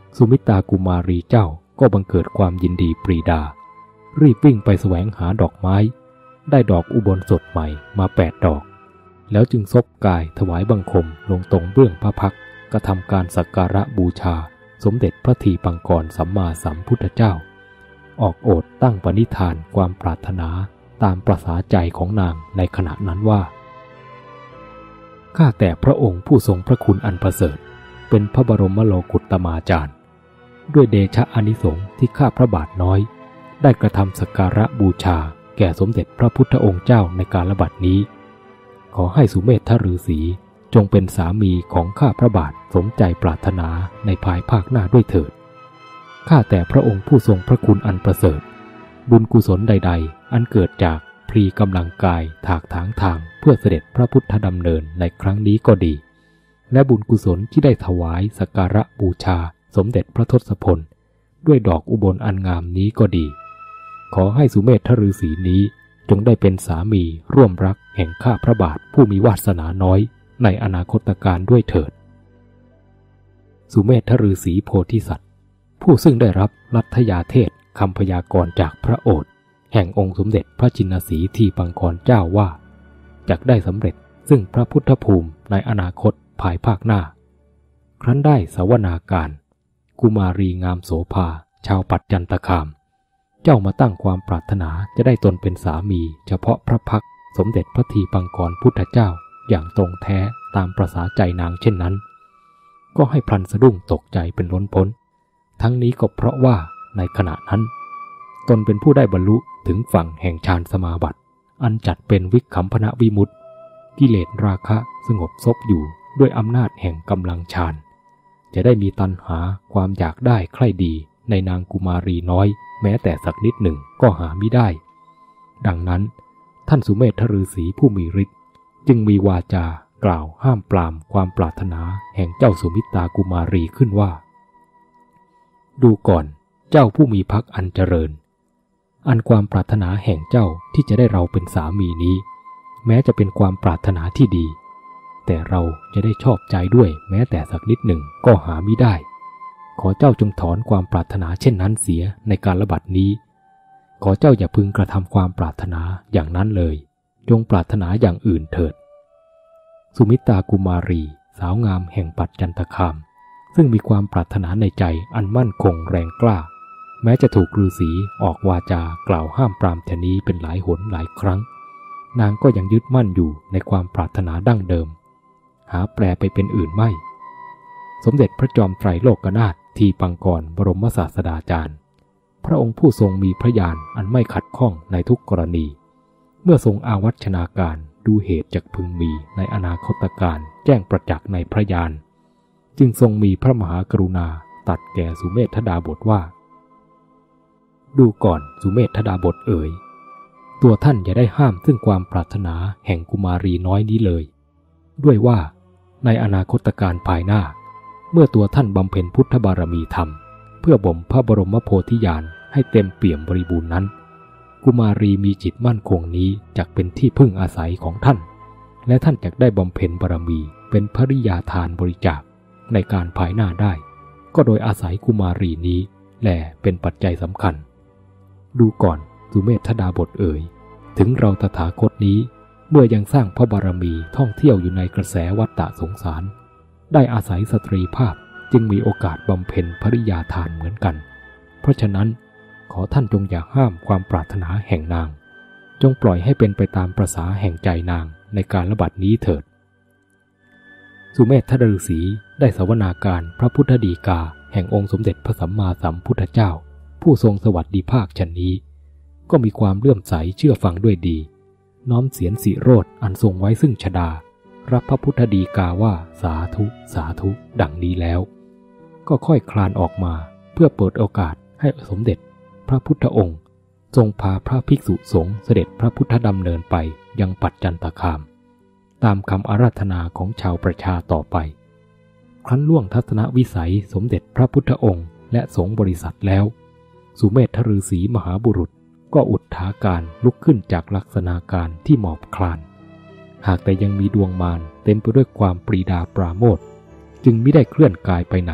สุมิตากุมารีเจ้าก็บังเกิดความยินดีปรีดารีบวิ่งไปแสวงหาดอกไม้ได้ดอกอุบลสดใหม่มาแปดดอกแล้วจึงซบกายถวายบังคมลงตรงเบื้องพระพักตร์กระทำการสักการะบูชาสมเด็จพระทีปังกรสัมมาสัมพุทธเจ้าออกโอษตั้งปณิธานความปรารถนาตามประสาใจของนางในขณะนั้นว่าข้าแต่พระองค์ผู้ทรงพระคุณอันประเสริฐเป็นพระบรมโลกุตมาจารย์ด้วยเดชะอานิสงส์ที่ข้าพระบาทน้อยได้กระทำสักการะบูชาแก่สมเด็จพระพุทธองค์เจ้าในกาลบัดนี้ขอให้สุเมธฤาษีจงเป็นสามีของข้าพระบาทสมใจปรารถนาในภายภาคหน้าด้วยเถิดข้าแต่พระองค์ผู้ทรงพระคุณอันประเสริฐบุญกุศลใดๆอันเกิดจากพรีกำลังกายถากถางทางเพื่อเสด็จพระพุทธดำเนินในครั้งนี้ก็ดีและบุญกุศลที่ได้ถวายสักการะบูชาสมเด็จพระทศพลด้วยดอกอุบลอันงามนี้ก็ดีขอให้สุเมธฤาษีนี้จงได้เป็นสามีร่วมรักแห่งข้าพระบาทผู้มีวาสนาน้อยในอนาคตการด้วยเถิดสุเมธฤาษีโพธิสัตว์ผู้ซึ่งได้รับรัตยาเทศคำพยากรณ์จากพระโอษฐ์แห่งองค์สมเด็จพระจินสีทีปังกรเจ้าว่าจักได้สำเร็จซึ่งพระพุทธภูมิในอนาคตภายภาคหน้าครั้นได้สวนาการกุมารีงามโสภาชาวปัจจันตคามเจ้ามาตั้งความปรารถนาจะได้ตนเป็นสามีเฉพาะพระพักตร์สมเด็จพระทีปังกรพุทธเจ้าอย่างตรงแท้ตามประสาใจนางเช่นนั้นก็ให้พลันสะดุ้งตกใจเป็นล้นพ้นทั้งนี้ก็เพราะว่าในขณะนั้นตนเป็นผู้ได้บรรลุถึงฝั่งแห่งฌานสมาบัติอันจัดเป็นวิคัมภนวิมุตติกิเลสราคะสงบซบอยู่ด้วยอำนาจแห่งกำลังฌานจะได้มีตัณหาความอยากได้ใคร่ดีในนางกุมารีน้อยแม้แต่สักนิดหนึ่งก็หามิได้ดังนั้นท่านสุเมธฤาษีผู้มีฤทธิ์จึงมีวาจากล่าวห้ามปรามความปรารถนาแห่งเจ้าสุมิตากุมารีขึ้นว่าดูก่อนเจ้าผู้มีพรรคอันเจริญอันความปรารถนาแห่งเจ้าที่จะได้เราเป็นสามีนี้แม้จะเป็นความปรารถนาที่ดีแต่เราจะได้ชอบใจด้วยแม้แต่สักนิดหนึ่งก็หามิได้ขอเจ้าจงถอนความปรารถนาเช่นนั้นเสียในการระบาดนี้ขอเจ้าอย่าพึงกระทำความปรารถนาอย่างนั้นเลยจงปรารถนาอย่างอื่นเถิดสุมิตากุมารีสาวงามแห่งปัจจันตคามซึ่งมีความปรารถนาในใจอันมั่นคงแรงกล้าแม้จะถูกฤาษีออกวาจากล่าวห้ามปรามเทนี้เป็นหลายหนหลายครั้งนางก็ยังยึดมั่นอยู่ในความปรารถนาดั้งเดิมหาแปลไปเป็นอื่นไม่สมเด็จพระจอมไตรโลกนาถทีปังกรบรมศาสดาจารย์พระองค์ผู้ทรงมีพระญาณอันไม่ขัดข้องในทุกกรณีเมื่อทรงอาวัชนาการดูเหตุจักพึงมีในอนาคตการแจ้งประจักษ์ในพระญาณจึงทรงมีพระมหากรุณาตัดแก่สุเมธดาบทว่าดูก่อนสุเมธดาบทเอ๋ยตัวท่านอย่าได้ห้ามซึ่งความปรารถนาแห่งกุมารีน้อยนี้เลยด้วยว่าในอนาคตการภายหน้าเมื่อตัวท่านบำเพ็ญพุทธบารมีธรรมเพื่อบ่มพระบรมโพธิญาณให้เต็มเปี่ยมบริบูรณ์นั้นกุมารีมีจิตมั่นคงนี้จักเป็นที่พึ่งอาศัยของท่านและท่านจักได้บำเพ็ญบารมีเป็นภริยาทานบริจาคในการภายหน้าได้ก็โดยอาศัยกุมารีนี้แลเป็นปัจจัยสำคัญดูก่อนสุเมธดาบทเอ๋ยถึงเราตถาคตนี้เมื่อยังสร้างพระบารมีท่องเที่ยวอยู่ในกระแสวัฏฏะสงสารได้อาศัยสตรีภาพจึงมีโอกาสบำเพ็ญภริยาทานเหมือนกันเพราะฉะนั้นขอท่านจงอย่าห้ามความปรารถนาแห่งนางจงปล่อยให้เป็นไปตามประสาแห่งใจนางในการระบาดนี้เถิดสุเมธฤาษีได้สวนาการพระพุทธฎีกาแห่งองค์สมเด็จพระสัมมาสัมพุทธเจ้าผู้ทรงสวัสดิภาคชนนี้ก็มีความเลื่อมใสเชื่อฟังด้วยดีน้อมเสียนสิโรธอันทรงไว้ซึ่งชฎารับพระพุทธฎีกาว่าสาธุสาธุดังนี้แล้วก็ค่อยคลานออกมาเพื่อเปิดโอกาสให้สมเด็จพระพุทธองค์ทรงพาพระภิกษุสงฆ์เสด็จพระพุทธดำเนินไปยังปัจจันตคามตามคำอาราธนาของชาวประชาต่อไปครั้นล่วงทัศนวิสัยสมเด็จพระพุทธองค์และสงฆ์บริษัทแล้วสุเมธฤาษีมหาบุรุษก็อุทธาการลุกขึ้นจากลักษณะการที่หมอบคลานหากแต่ยังมีดวงมารเต็มไปด้วยความปรีดาปราโมทย์จึงมิได้เคลื่อนกายไปไหน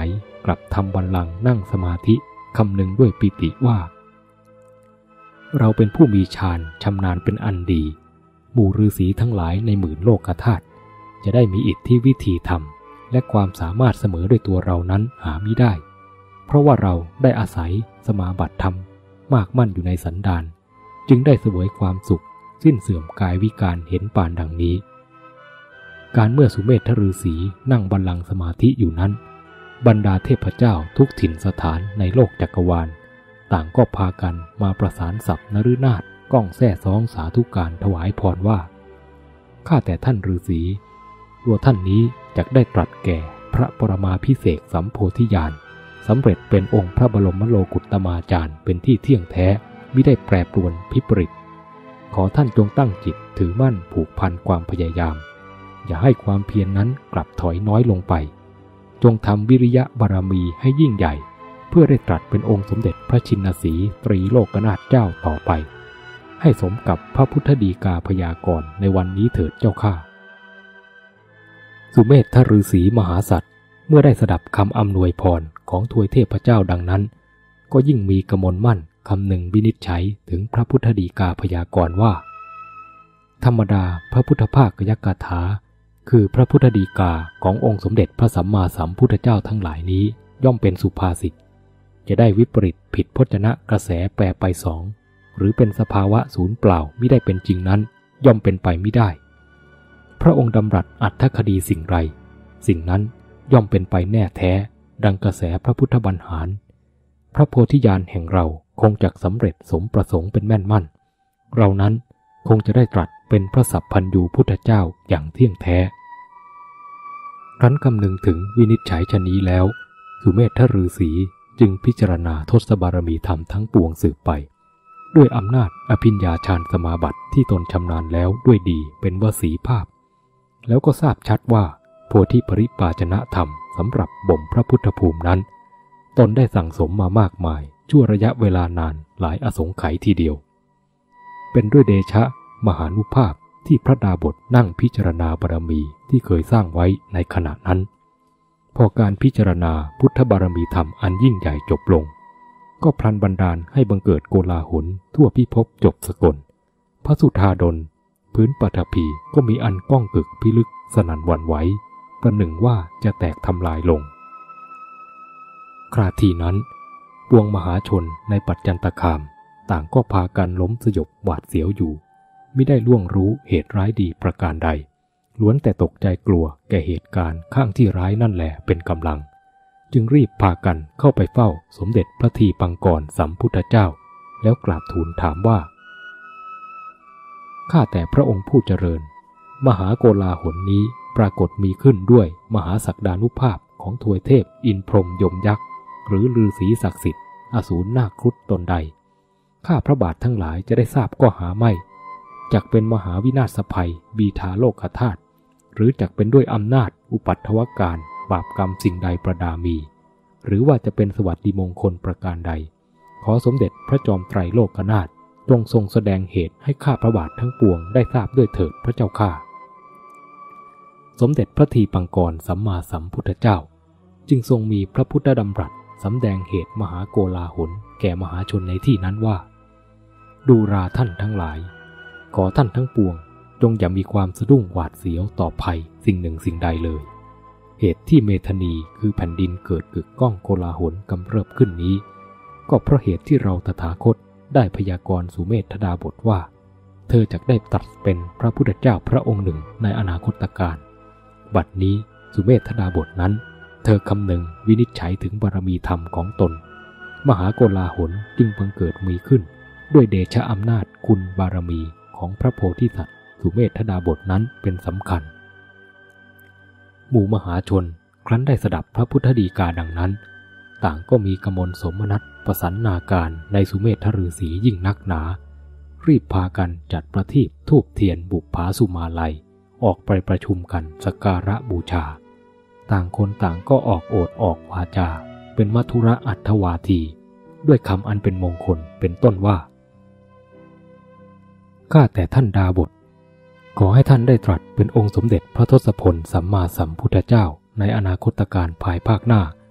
กลับทำบัลลังก์นั่งสมาธิคำนึงด้วยปิติว่าเราเป็นผู้มีฌานชำนาญเป็นอันดีหมู่ฤาษีทั้งหลายในหมื่นโลกธาตุจะได้มีอิทธิวิธีธรรมและความสามารถเสมอด้วยตัวเรานั้นหามิได้เพราะว่าเราได้อาศัยสมาบัติธรรมมากมั่นอยู่ในสันดานจึงได้เสวยความสุขสิ้นเสื่อมกายวิการเห็นปานดังนี้การเมื่อสุเมธฤาษีนั่งบัลลังก์สมาธิอยู่นั้นบรรดาเทพเจ้าทุกถิ่นสถานในโลกจักรวาลต่างก็พากันมาประสานศัพท์นฤนาถก้องแซ่ซ้องสาธุการถวายพรว่าข้าแต่ท่านฤาษีตัวท่านนี้จักได้ตรัสแก่พระปรมาภิเษกสัมโพธิญาณสำเร็จเป็นองค์พระบรมโลกุตมาจารย์เป็นที่เที่ยงแท้มิได้แปรปรวนพิปริตขอท่านจงตั้งจิตถือมั่นผูกพันความพยายามอย่าให้ความเพียร น, นั้นกลับถอยน้อยลงไปจงทำวิริยะบารมีให้ยิ่งใหญ่เพื่อได้ตรัสเป็นองค์สมเด็จพระชินสีตรีโลกนาถเจ้าต่อไปให้สมกับพระพุทธดีกาพยากรณ์ในวันนี้เถิดเจ้าข้าสุเมธฤาษีมหาสัตว์เมื่อได้สดับคำอำนวยพรของทวยเทพเจ้าดังนั้นก็ยิ่งมีกมลมั่นคำหนึ่งวินิจฉัยถึงพระพุทธดีกาพยากรณ์ว่าธรรมดาพระพุทธภาคยกถาคือพระพุทธดีกาขององค์สมเด็จพระสัมมาสัมพุทธเจ้าทั้งหลายนี้ย่อมเป็นสุภาษิตจะได้วิปริตผิดพจนะกระแสแปรไปสองหรือเป็นสภาวะศูนย์เปล่ามิได้เป็นจริงนั้นย่อมเป็นไปมิได้พระองค์ดำรัสอัตถคดีสิ่งไรสิ่งนั้นย่อมเป็นไปแน่แท้ดังกระแสพระพุทธบัญหารพระโพธิญาณแห่งเราคงจักสำเร็จสมประสงค์เป็นแม่นมั่นเรานั้นคงจะได้ตรัสเป็นพระสัพพัญญูพุทธเจ้าอย่างเที่ยงแท้ครั้นคำนึงถึงวินิจฉัยชนี้แล้วสุเมธฤาษีจึงพิจารณาทศบารมีธรรมทั้งปวงสืบไปด้วยอำนาจอภิญญาฌานสมาบัติที่ตนชำนาญแล้วด้วยดีเป็นวสีภาพแล้วก็ทราบชัดว่าโพธิปริปาจนะธรรมสำหรับบ่มพระพุทธภูมินั้นตนได้สั่งสมมามากมายชั่วระยะเวลานานหลายอสงไขยทีเดียวเป็นด้วยเดชะมหานุภาพที่พระดาบทนั่งพิจารณาบารมีที่เคยสร้างไว้ในขณะนั้นพอการพิจารณาพุทธบารมีธรรมอันยิ่งใหญ่จบลงก็พลันบันดาลให้บังเกิดโกลาหลทั่วพิภพจบสกลพระสุธาดลพื้นปฐพีก็มีอันก้องกึกพิลึกสนั่นหวั่นไหวประหนึ่งว่าจะแตกทำลายลงคราที่นั้นปวงมหาชนในปัจจันตคามต่างก็พากันล้มสยบหวาดเสียวอยู่มิได้ล่วงรู้เหตุร้ายดีประการใดล้วนแต่ตกใจกลัวแก่เหตุการณ์ข้างที่ร้ายนั่นแหละเป็นกำลังจึงรีบพากันเข้าไปเฝ้าสมเด็จพระทีปังกรสัมพุทธเจ้าแล้วกราบทูลถามว่าข้าแต่พระองค์ผู้เจริญมหาโกลาหลนี้ปรากฏมีขึ้นด้วยมหาศักดานุภาพของทวยเทพอินพรหมยมยักษ์หรือฤาษีศักดิ์สิทธิ์อสูรนาคครุฑตนใดข้าพระบาททั้งหลายจะได้ทราบก็หาไม่จักเป็นมหาวินาศภัยบีทาโลกธาตุหรือจักเป็นด้วยอำนาจอุปัฏฐวการบาปกรรมสิ่งใดประดามีหรือว่าจะเป็นสวัสดิมงคลประการใดขอสมเด็จพระจอมไตรโลกนาถจงทรงแสดงเหตุให้ข้าพระบาททั้งปวงได้ทราบด้วยเถิดพระเจ้าข้าสมเด็จพระทีปังกรสัมมาสัมพุทธเจ้าจึงทรงมีพระพุทธดำรัสสำแดงเหตุมหาโกลาหลแก่มหาชนในที่นั้นว่าดูราท่านทั้งหลายขอท่านทั้งปวงจงอย่ามีความสะดุ้งหวาดเสียวต่อภัยสิ่งหนึ่งสิ่งใดเลยเหตุที่เมธนีคือแผ่นดินเกิดกึกก้องโกลาหลกำเริบขึ้นนี้ก็เพราะเหตุที่เราตถาคตได้พยากรณ์สุเมธดาบทว่าเธอจะได้ตรัสเป็นพระพุทธเจ้าพระองค์หนึ่งในอนาคตการบัดนี้สุเมธดาบทนั้นเธอคำนึงวินิจฉัยถึงบารมีธรรมของตนมหาโกลาหลจึงบังเกิดมีขึ้นด้วยเดชะอำนาจคุณบารมีของพระโพธิสัตว์สุเมธดาบทนั้นเป็นสำคัญหมู่มหาชนครั้นได้สดับพระพุทธดีกาดังนั้นต่างก็มีกมลสมนัสประสันนาการในสุเมธฤาษียิ่งนักหนารีบพากันจัดประทีปธูปเทียนบุปผาสุมาลัยออกไปประชุมกันสักการะบูชาต่างคนต่างก็ออกโอษฐ์ออกวาจาเป็นมัทุระอัฏฐวาทีด้วยคำอันเป็นมงคลเป็นต้นว่าข้าแต่ท่านดาบทขอให้ท่านได้ตรัสเป็นองค์สมเด็จพระทศพลสัมมาสัมพุทธเจ้าในอนาคตการภายภาคหน้า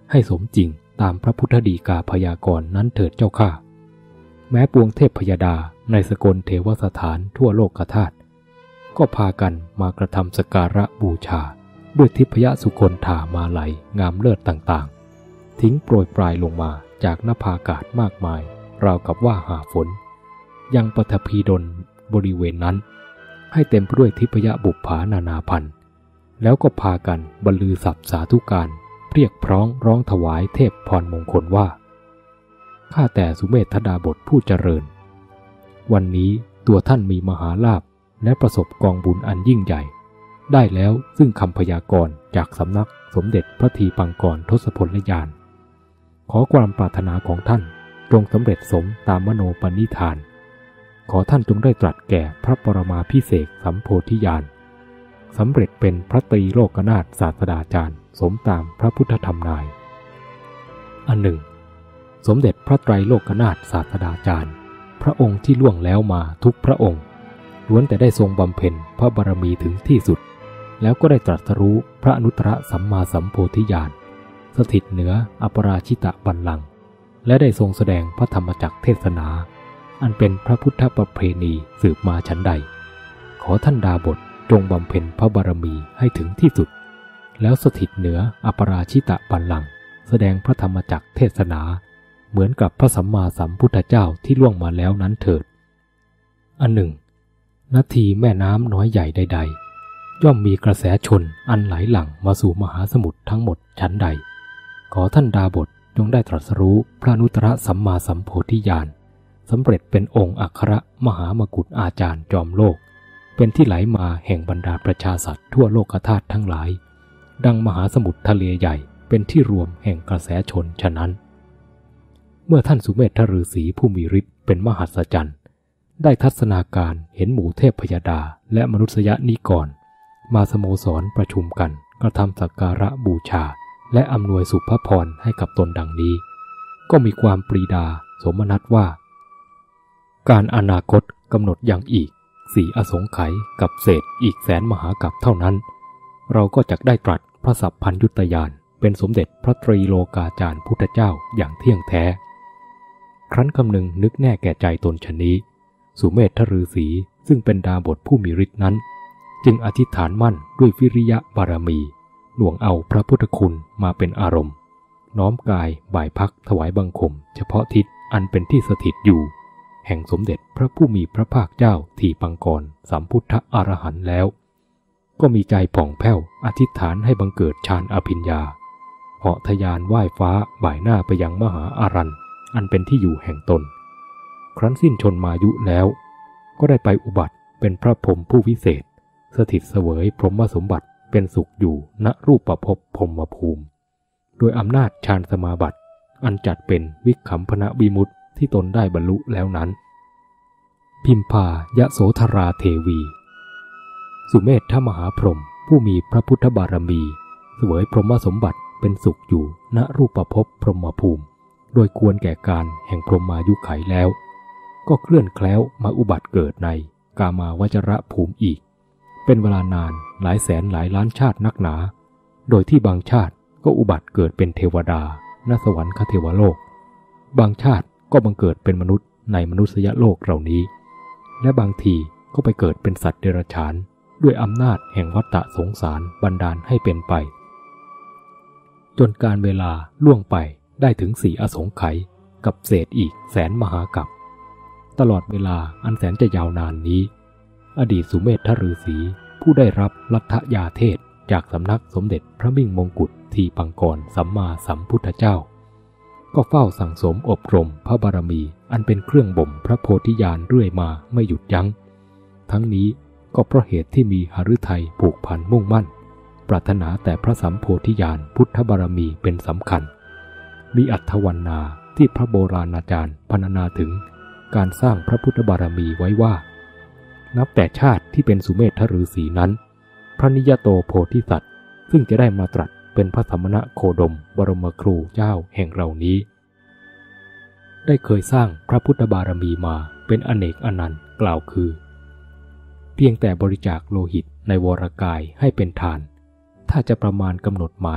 ให้สมจริงตามพระพุทธฎีกาพยากรณ์นั้นเถิดเจ้าข้าแม้ปวงเทพพยดาในสกลเทวสถานทั่วโลกธาตุก็พากันมากระทำสการะบูชาด้วยทิพยสุคนธามาลัยงามเลิศต่างๆทิ้งโปรยปลายลงมาจากนภาอากาศมากมายราวกับว่าหาฝนยังปฐพีดลบริเวณนั้นให้เต็มไปด้วยทิพยบุปผานานาพันธุ์แล้วก็พากันบรรลือศัพท์สาธุการเรียกพร้องร้องถวายเทพพรมงคลว่าข้าแต่สุเมธดาบทผู้เจริญวันนี้ตัวท่านมีมหาลาภและประสบกองบุญอันยิ่งใหญ่ได้แล้วซึ่งคำพยากรณ์จากสำนักสมเด็จพระทีปังกรทศพลยานขอความปรารถนาของท่านจงสำเร็จสมตามมโนปณิธานขอท่านจงได้ตรัสแก่พระปรมาภิเษกสัมโพธิญาณสำเร็จเป็นพระตรีโลกนาถศาสดาจารย์สมตามพระพุทธธรรมนายอันหนึ่งสมเด็จพระไตรโลกนาถศาสดาจารย์พระองค์ที่ล่วงแล้วมาทุกพระองค์ล้วนแต่ได้ทรงบำเพ็ญพระบารมีถึงที่สุดแล้วก็ได้ตรัสรู้พระอนุตตรสัมมาสัมโพธิญาณสถิตเหนืออปราชิตบัลลังก์และได้ทรงแสดงพระธรรมจักรเทศนาอันเป็นพระพุทธประเพณีสืบมาฉันใดขอท่านดาบทจงบำเพ็ญพระบารมีให้ถึงที่สุดแล้วสถิตเหนืออปราชิตบัลลังก์แสดงพระธรรมจักรเทศนาเหมือนกับพระสัมมาสัมพุทธเจ้าที่ล่วงมาแล้วนั้นเถิดอันหนึ่งนาทีแม่น้ำน้อยใหญ่ใดๆย่อมมีกระแสชนอันไหลหลั่งมาสู่มหาสมุทรทั้งหมดชั้นใดขอท่านดาบทจงได้ตรัสรู้พระอนุตตรสัมมาสัมโพธิญาณสำเร็จเป็นองค์อัครมหามกุฏอาจารย์จอมโลกเป็นที่ไหลมาแห่งบรรดาประชาสัตว์ทั่วโลกธาตุทั้งหลายดังมหาสมุทรทะเลใหญ่เป็นที่รวมแห่งกระแสชนฉะนั้นเมื่อท่านสุเมธฤาษีผู้มีฤทธิ์เป็นมหัศจรรย์ได้ทัศนาการเห็นหมู่เทพพยดาและมนุษยนิกรมาสโมสรประชุมกันกระทำสักการะบูชาและอำนวยสุภพรให้กับตนดังนี้ก็มีความปรีดาสมนัสว่าการอนาคตกำหนดอย่างอีกสี่อสงไขยกับเศษอีกแสนมหากัปเท่านั้นเราก็จะได้ตรัสพระสัพพัญญุตญาณเป็นสมเด็จพระตรีโลกาจารย์พุทธเจ้าอย่างเที่ยงแท้ครั้นคำนึงนึกแน่แก่ใจตนชนี้สุเมธฤาษีซึ่งเป็นดาบทผู้มีฤทธิ์นั้นจึงอธิษฐานมั่นด้วยวิริยะบารมีหน่วงเอาพระพุทธคุณมาเป็นอารมณ์น้อมกายบ่ายพักถวายบังคมเฉพาะทิศอันเป็นที่สถิตอยู่แห่งสมเด็จพระผู้มีพระภาคเจ้าทีปังกรสัมพุทธอรหันต์แล้วก็มีใจผ่องแผ้วอธิษฐานให้บังเกิดฌานอภิญญาเหาะทะยานว่ายฟ้าบ่ายหน้าไปยังมหาอารันอันเป็นที่อยู่แห่งตนครั้นสิ้นชนมายุแล้วก็ได้ไปอุบัติเป็นพระพรหมผู้วิเศษสถิตเสวยพรหมสมบัติเป็นสุขอยู่ณรูปภพพรหมภูมิโดยอำนาจฌานสมาบัติอันจัดเป็นวิคัมภนวิมุตติที่ตนได้บรรลุแล้วนั้นพิมพายโสธราเทวีสุเมธมหาพรหมผู้มีพระพุทธบารมีเสวยพรหมสมบัติเป็นสุขอยู่ณรูปภพพรหมภูมิโดยควรแก่การแห่งพรหมายุไขแล้วก็เคลื่อนแคล้วมาอุบัติเกิดในกามาวจรภูมิอีกเป็นเวลานานหลายแสนหลายล้านชาตินักหนาโดยที่บางชาติก็อุบัติเกิดเป็นเทวดาณสวรรคเทวโลกบางชาติก็บังเกิดเป็นมนุษย์ในมนุษยโลกเหล่านี้และบางทีก็ไปเกิดเป็นสัตว์เดรัจฉานด้วยอำนาจแห่งวัฏฏะสงสารบันดาลให้เป็นไปจนการเวลาล่วงไปได้ถึงสี่อสงไขยกับเศษอีกแสนมหากัปตลอดเวลาอันแสนจะยาวนานนี้อดีตสุเมธฤาษีผู้ได้รับลัทธยาเทศจากสำนักสมเด็จพระมิ่งมงกุฎทีปังกรสัมมาสัมพุทธเจ้าก็เฝ้าสั่งสมอบรมพระบารมีอันเป็นเครื่องบ่มพระโพธิญาณเรื่อยมาไม่หยุดยั้งทั้งนี้ก็เพราะเหตุที่มีหฤทัยผูกพันมุ่งมั่นปรารถนาแต่พระสัมโพธิญาณพุทธบารมีเป็นสำคัญมีอัตถวรรณาที่พระโบราณอาจารย์พรรณนาถึงการสร้างพระพุทธบารมีไว้ว่านับแต่ชาติที่เป็นสุเมธฤาษีนั้นพระนิยโตโพธิสัตว์ซึ่งจะได้มาตรัสเป็นพระสมณะโคดมบรมครูเจ้าแห่งเรานี้ได้เคยสร้างพระพุทธบารมีมาเป็นอเนกอนันต์กล่าวคือเพียงแต่บริจาคโลหิตในวรกายให้เป็นทานถ้าจะประมาณกำหนดหมาย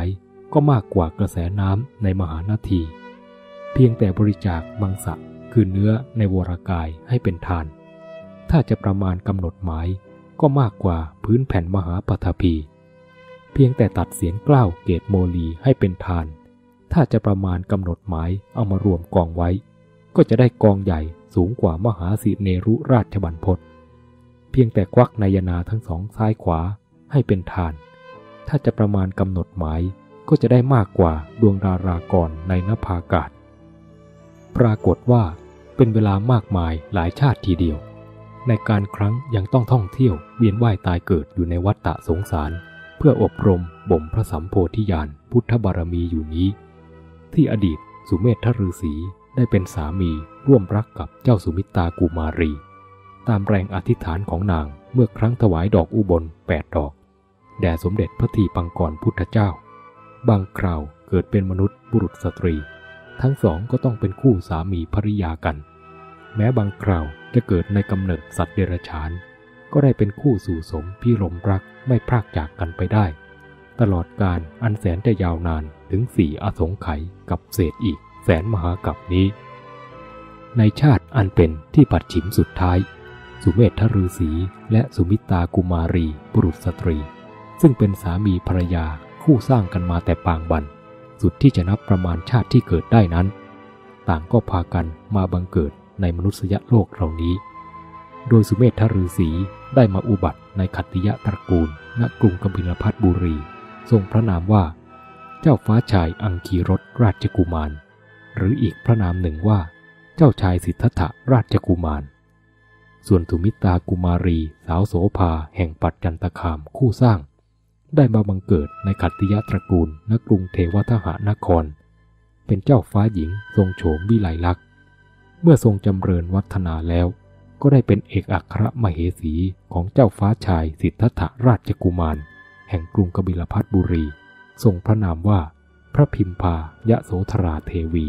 ก็มากกว่ากระแสน้ำในมหานาทีเพียงแต่บริจาคมังสะคือเนื้อในวรกายให้เป็นทานถ้าจะประมาณกำหนดหมายก็มากกว่าพื้นแผ่นมหาปฐพีเพียงแต่ตัดเสียนเกล้าเกตโมลีให้เป็นทานถ้าจะประมาณกำหนดหมายเอามารวมกองไว้ก็จะได้กองใหญ่สูงกว่ามหาสิเนรุราชบรรพตเพียงแต่ควักนายนาทั้งสองซ้ายขวาให้เป็นทานถ้าจะประมาณกำหนดหมายก็จะได้มากกว่าดวงดารากรในนภากาศปรากฏว่าเป็นเวลามากมายหลายชาติทีเดียวในการครั้งยังต้องท่องเที่ยวเวียนว่ายตายเกิดอยู่ในวัฏฏะสงสารเพื่ออบรมบ่มพระสัมโพธิญาณพุทธบารมีอยู่นี้ที่อดีตสุเมธฤาษีได้เป็นสามีร่วมรักกับเจ้าสุมิตากุมารีตามแรงอธิษฐานของนางเมื่อครั้งถวายดอกอุบลแปดดอกแด่สมเด็จพระทีปังกรพุทธเจ้าบางคราวเกิดเป็นมนุษย์บุรุษสตรีทั้งสองก็ต้องเป็นคู่สามีภริยากันแม้บางคราวจะเกิดในกำเนิดสัตว์เดรัจฉานก็ได้เป็นคู่สู่สมพิรมรักไม่พรากจากกันไปได้ตลอดกาลอันแสนจะยาวนานถึงสี่อสงไขยกับเศษอีกแสนมหากัปนี้ในชาติอันเป็นที่ปัดฉิมสุดท้ายสุเมธฤาษีและสุมิตากุมารีบุรุษสตรีซึ่งเป็นสามีภรรยาคู่สร้างกันมาแต่ปางบันสุดที่จะนับประมาณชาติที่เกิดได้นั้นต่างก็พากันมาบังเกิดในมนุษยโลกเหล่านี้โดยสุเมธฤาษีได้มาอุบัติในขัตติยตระกูลณกรุงกบิลพัสบุรีทรงพระนามว่าเจ้าฟ้าชายอังคีรสราชกุมารหรืออีกพระนามหนึ่งว่าเจ้าชายสิทธัตถะราชกุมารส่วนสุมิตากุมารีสาวโสภาแห่งปัจจันตคามคู่สร้างได้มาบังเกิดในขัตติยตระกูลณกรุงเทวทหานครเป็นเจ้าฟ้าหญิงทรงโฉมวิไลลักษณ์เมื่อทรงจำเริญวัฒนาแล้วก็ได้เป็นเอกอัครมเหสีของเจ้าฟ้าชายสิทธัตถราชกุมารแห่งกรุงกบิลพัสบุรีทรงพระนามว่าพระพิมพายโสธราเทวี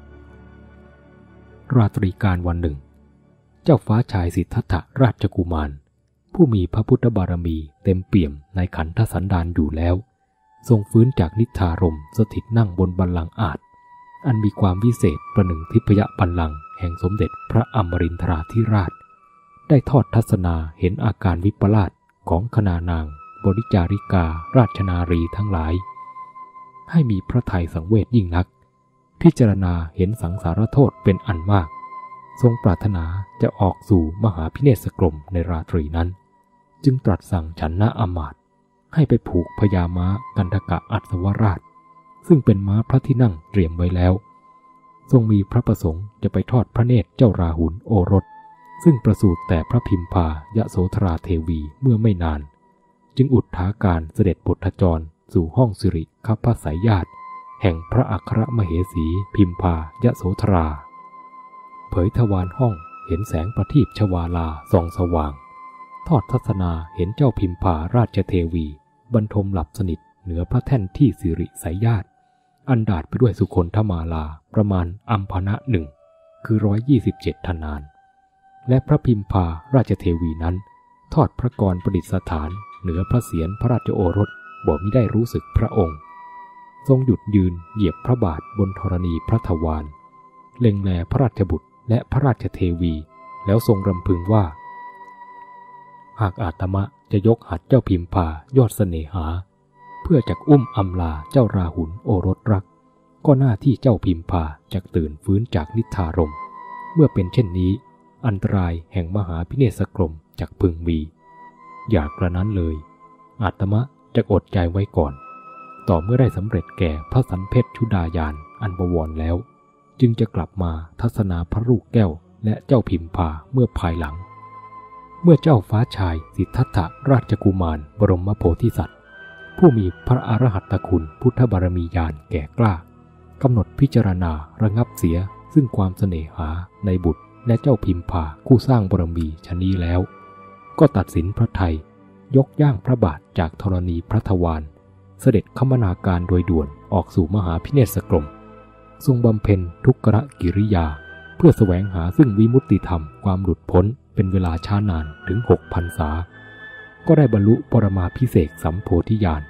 ราตรีการวันหนึ่งเจ้าฟ้าชายสิทธัตถราชกุมารผู้มีพระพุทธบารมีเต็มเปี่ยมในขันธสันดานอยู่แล้วทรงฟื้นจากนิทธารมสถิตนั่งบนบัลลังก์อาจอันมีความวิเศษประหนึ่งทิพยบัลลังก์แห่งสมเด็จพระอมรินทราธิราชได้ทอดทัศนาเห็นอาการวิปลาสของคณานางบริจาริการาชนารีทั้งหลายให้มีพระทัยสังเวชยิ่งนักพิจารณาเห็นสังสารโทษเป็นอันมากทรงปรารถนาจะออกสู่มหาพิเนศกรมในราตรีนั้นจึงตรัสสั่งฉันนะอมาตย์ให้ไปผูกพญาม้ากันทกะอัศวราชซึ่งเป็นม้าพระที่นั่งเตรียมไว้แล้วทรงมีพระประสงค์จะไปทอดพระเนตรเจ้าราหุลโอรสซึ่งประสูติแต่พระพิมพายโสธราเทวีเมื่อไม่นานจึงอุทธาการเสด็จบทจรสู่ห้องสิริคัพพสายญาติแห่งพระอัครมเหสีพิมพายโสธราเผยทวารห้องเห็นแสงประทีปชวาลาส่องสว่างทอดทัศนาเห็นเจ้าพิมพาราชเทวีบรรทมหลับสนิทเหนือพระแท่นที่สิริสายญาติอันดาษไปด้วยสุคนธมาลาประมาณอัมพนะหนึ่งคือร้อยยี่สิบเจ็ดทนานและพระพิมพาราชเทวีนั้นทอดพระกรประดิษฐานเหนือพระเศียรพระราชโอรสบ่มิได้รู้สึกพระองค์ทรงหยุดยืนเหยียบพระบาทบนธรณีพระทวารเล็งแลพระราชบุตรและพระราชเทวีแล้วทรงรำพึงว่าหากอาตมะจะยกหัดเจ้าพิมพายอดเสน่หาเพื่อจักอุ้มอำลาเจ้าราหุลโอรสรักก็หน้าที่เจ้าพิมพาจักตื่นฟื้นจากนิทธารมเมื่อเป็นเช่นนี้อันตรายแห่งมหาพิเนศกรมจักพึงมีอย่ากระนั้นเลยอาตมะจักอดใจไว้ก่อนต่อเมื่อได้สำเร็จแก่พระสันเพชชุดายานอันบวรแล้วจึงจะกลับมาทัศนาพระลูกแก้วและเจ้าพิมพาเมื่อภายหลังเมื่อเจ้าฟ้าชายสิทธัตถราชกุมารบรมโพธิสัตว์ผู้มีพระอรหัตตคุณพุทธบารมีญาณแก่กล้ากำหนดพิจารณาระงับเสียซึ่งความเสน่หาในบุตรและเจ้าพิมพาคู่สร้างบารมีชนี้แล้วก็ตัดสินพระทัยยกย่างพระบาทจากธรณีพระทวารเสด็จคมนาการโดยด่วนออกสู่มหาพิเนศกรมทรงบำเพ็ญทุกขกิริยาเพื่อแสวงหาซึ่งวิมุตติธรรมความหลุดพ้นเป็นเวลาช้านานถึงหกพรรษาก็ได้บรรลุปรมาภิเษกสัมโพธิญาณ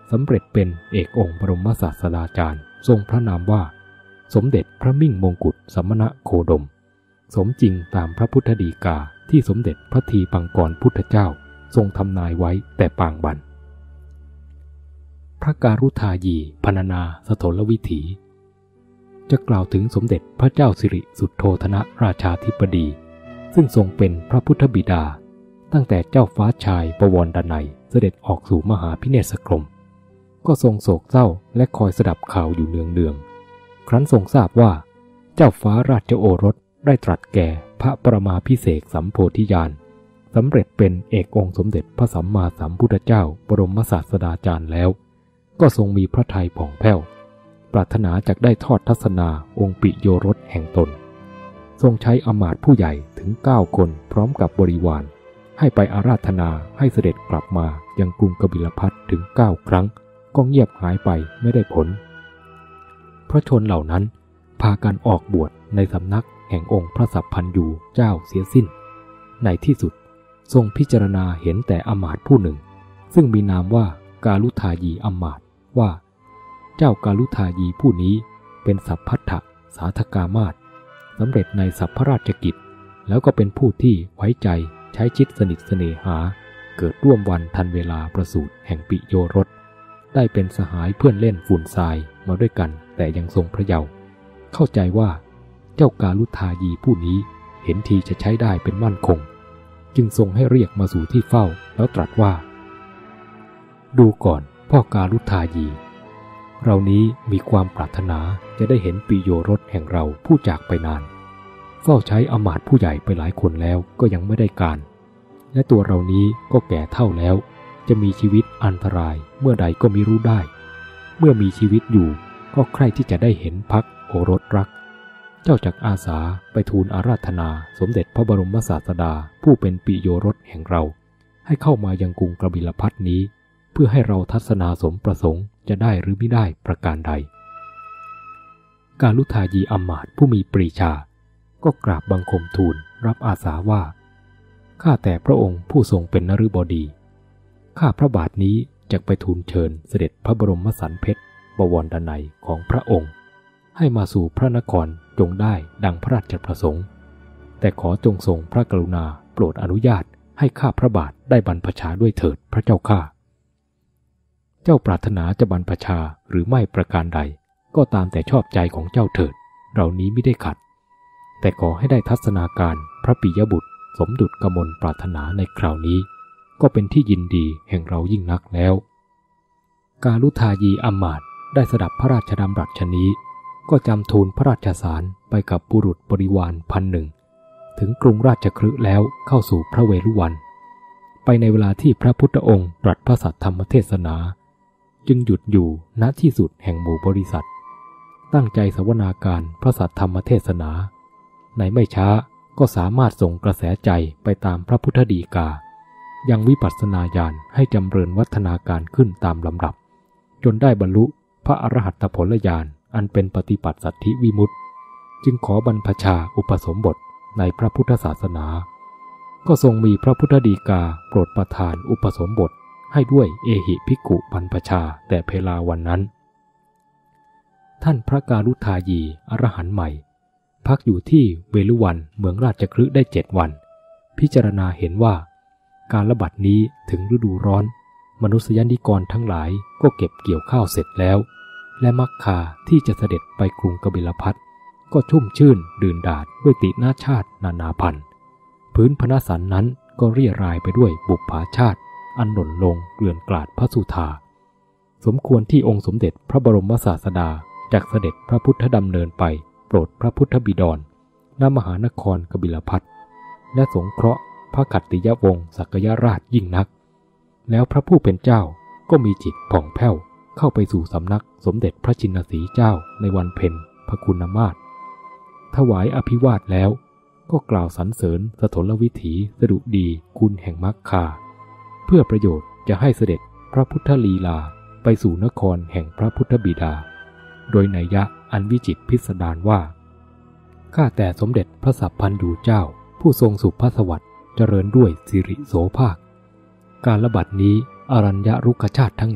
สำเร็จเป็นเอกองค์บรมศาสดาจารย์ทรงพระนามว่าสมเด็จพระมิ่งมงกุฎสมณโคดมสมจริงตามพระพุทธฎีกาที่สมเด็จพระทีปังกรพุทธเจ้าทรงทำนายไว้แต่ปางบัณพระการุทายีพรรณนาสถลวิถีจะกล่าวถึงสมเด็จพระเจ้าสิริสุทโธทนราชาธิบดีซึ่งทรงเป็นพระพุทธบิดาตั้งแต่เจ้าฟ้าชายบวรดนัยเสด็จออกสู่มหาพิเนศกรมก็ทรงโศกเศร้าและคอยสดับข่าวอยู่เนืองๆครั้นทรงทราบว่าเจ้าฟ้าราชโอรสได้ตรัสแก่พระประมาภิเษกสัมโพธิญาณสำเร็จเป็นเอกองค์สมเด็จพระสัมมาสัมพุทธเจ้าบรมศาสดาจารย์แล้วก็ทรงมีพระทัยผ่องแผ้วปรารถนาจักได้ทอดทัศนาองค์ปิโยรสแห่งตนทรงใช้อมาตย์ผู้ใหญ่ถึงเก้าคนพร้อมกับบริวารให้ไปอาราธนาให้เสด็จกลับมายังกรุงกบิลพัสถึงเก้าครั้งก็เงียบหายไปไม่ได้ผลพระชนเหล่านั้นพากันออกบวชในสำนักแห่งองค์พระสัพพันยูเจ้าเสียสิ้นในที่สุดทรงพิจารณาเห็นแต่อมาตย์ผู้หนึ่งซึ่งมีนามว่ากาลุทายีอมาตย์ว่าเจ้ากาลุทายีผู้นี้เป็นสัพพัทธสาธกามาศสำเร็จในสัพพราชกิจแล้วก็เป็นผู้ที่ไว้ใจใช้ชิดสนิทเสน่หาเกิดร่วมวันทันเวลาประสูติแห่งปิโยรสได้เป็นสหายเพื่อนเล่นฝุ่นทรายมาด้วยกันแต่ยังทรงพระเยาว์เข้าใจว่าเจ้ากาลุทายีผู้นี้เห็นทีจะใช้ได้เป็นมั่นคงจึงทรงให้เรียกมาสู่ที่เฝ้าแล้วตรัสว่าดูก่อนพ่อกาลุทายีเรานี้มีความปรารถนาจะได้เห็นปิโยรสแห่งเราผู้จากไปนานเฝ้าใช้อมาตย์ผู้ใหญ่ไปหลายคนแล้วก็ยังไม่ได้การและตัวเรานี้ก็แก่เฒ่าแล้วจะมีชีวิตอันตรายเมื่อใดก็มิรู้ได้เมื่อมีชีวิตอยู่ก็ใคร่ที่จะได้เห็นภักโอรสรักเจ้าจักอาสาไปทูลอาราธนาสมเด็จพระบรมศาสดาผู้เป็นปิโยรสแห่งเราให้เข้ามายังกรุงกบิลพัสนี้เพื่อให้เราทัศนาสมประสงค์จะได้หรือไม่ได้ประการใดกาลุทายีอมาตย์ผู้มีปรีชาก็กราบบังคมทูลรับอาสาว่าข้าแต่พระองค์ผู้ทรงเป็นนฤบดีข้าพระบาทนี้จะไปทูลเชิญเสด็จพระบรมสันเพชรบวรดนัยของพระองค์ให้มาสู่พระนครจงได้ดังพระราชประสงค์แต่ขอจงทรงพระกรุณาโปรดอนุญาตให้ข้าพระบาทได้บรรพชาด้วยเถิดพระเจ้าข้าเจ้าปรารถนาจะบรรพชาหรือไม่ประการใดก็ตามแต่ชอบใจของเจ้าเถิดเรานี้ไม่ได้ขัดแต่ขอให้ได้ทัศนาการพระปิยบุตรสมดุจกมลปรารถนาในคราวนี้ก็เป็นที่ยินดีแห่งเรายิ่งนักแล้วกาลุทายีอมาตย์ได้สดับพระราชดำรัสชนี้ก็จำทูลพระราชสารไปกับบุรุษบริวารพันหนึ่งถึงกรุงราชคฤห์แล้วเข้าสู่พระเวฬุวันไปในเวลาที่พระพุทธองค์ตรัสพระสัทธรรมเทศนาจึงหยุดอยู่ณที่สุดแห่งหมู่บริษัทตั้งใจสวนาการพระสัทธรรมเทศนาในไม่ช้าก็สามารถส่งกระแสใจไปตามพระพุทธฎีกายังวิปัสสนาญาณให้จำเริญวัฒนาการขึ้นตามลำดับจนได้บรรลุพระอรหัตผลญาณอันเป็นปฏิปัติสัทธิวิมุตติจึงขอบรรพชาอุปสมบทในพระพุทธศาสนาก็ทรงมีพระพุทธฎีกาโปรดประทานอุปสมบทให้ด้วยเอหิภิกขุบรรพชาแต่เพลาวันนั้นท่านพระกาลุทายีอรหันต์ใหม่พักอยู่ที่เวฬุวันเมืองราชคฤห์ได้เจ็ดวันพิจารณาเห็นว่าการระบาดนี้ถึงฤดูร้อนมนุษยนิกรทั้งหลายก็เก็บเกี่ยวข้าวเสร็จแล้วและมักคาที่จะเสด็จไปกรุงกบิลพัสก็ชุ่มชื่นดื่นดาดด้วยตินาชาตินานาพันธุ์พื้นพนสันนั้นก็เรี่ยรายไปด้วยบุปผาชาติอันหล่นลงเกลื่อนกลาดพระสุธาสมควรที่องค์สมเด็จพระบรมศาสดาจักเสด็จพระพุทธดำเนินไปโปรดพระพุทธบิดรณมหานครกบิลพัสและสงเคราะห์พระกัตติยวงศ์สักยราชยิ่งนักแล้วพระผู้เป็นเจ้าก็มีจิตผ่องแผ้วเข้าไปสู่สำนักสมเด็จพระชินสีห์เจ้าในวันเพ็ญพระคุณมาศถวายอภิวาทแล้วก็กล่าวสรรเสริญสถลวิถีสดุดีคุณแห่งมัคคาเพื่อประโยชน์จะให้เสด็จพระพุทธลีลาไปสู่นครแห่งพระพุทธบิดาโดยนัยยะอันวิจิตรพิสดารว่าข้าแต่สมเด็จพระสัพพันยูเจ้าผู้ทรงสุภสวัสดิ์เจริญด้วยสิริโสภาคการระบาดนี้อรัญญรุกขชาติทั้งหลาย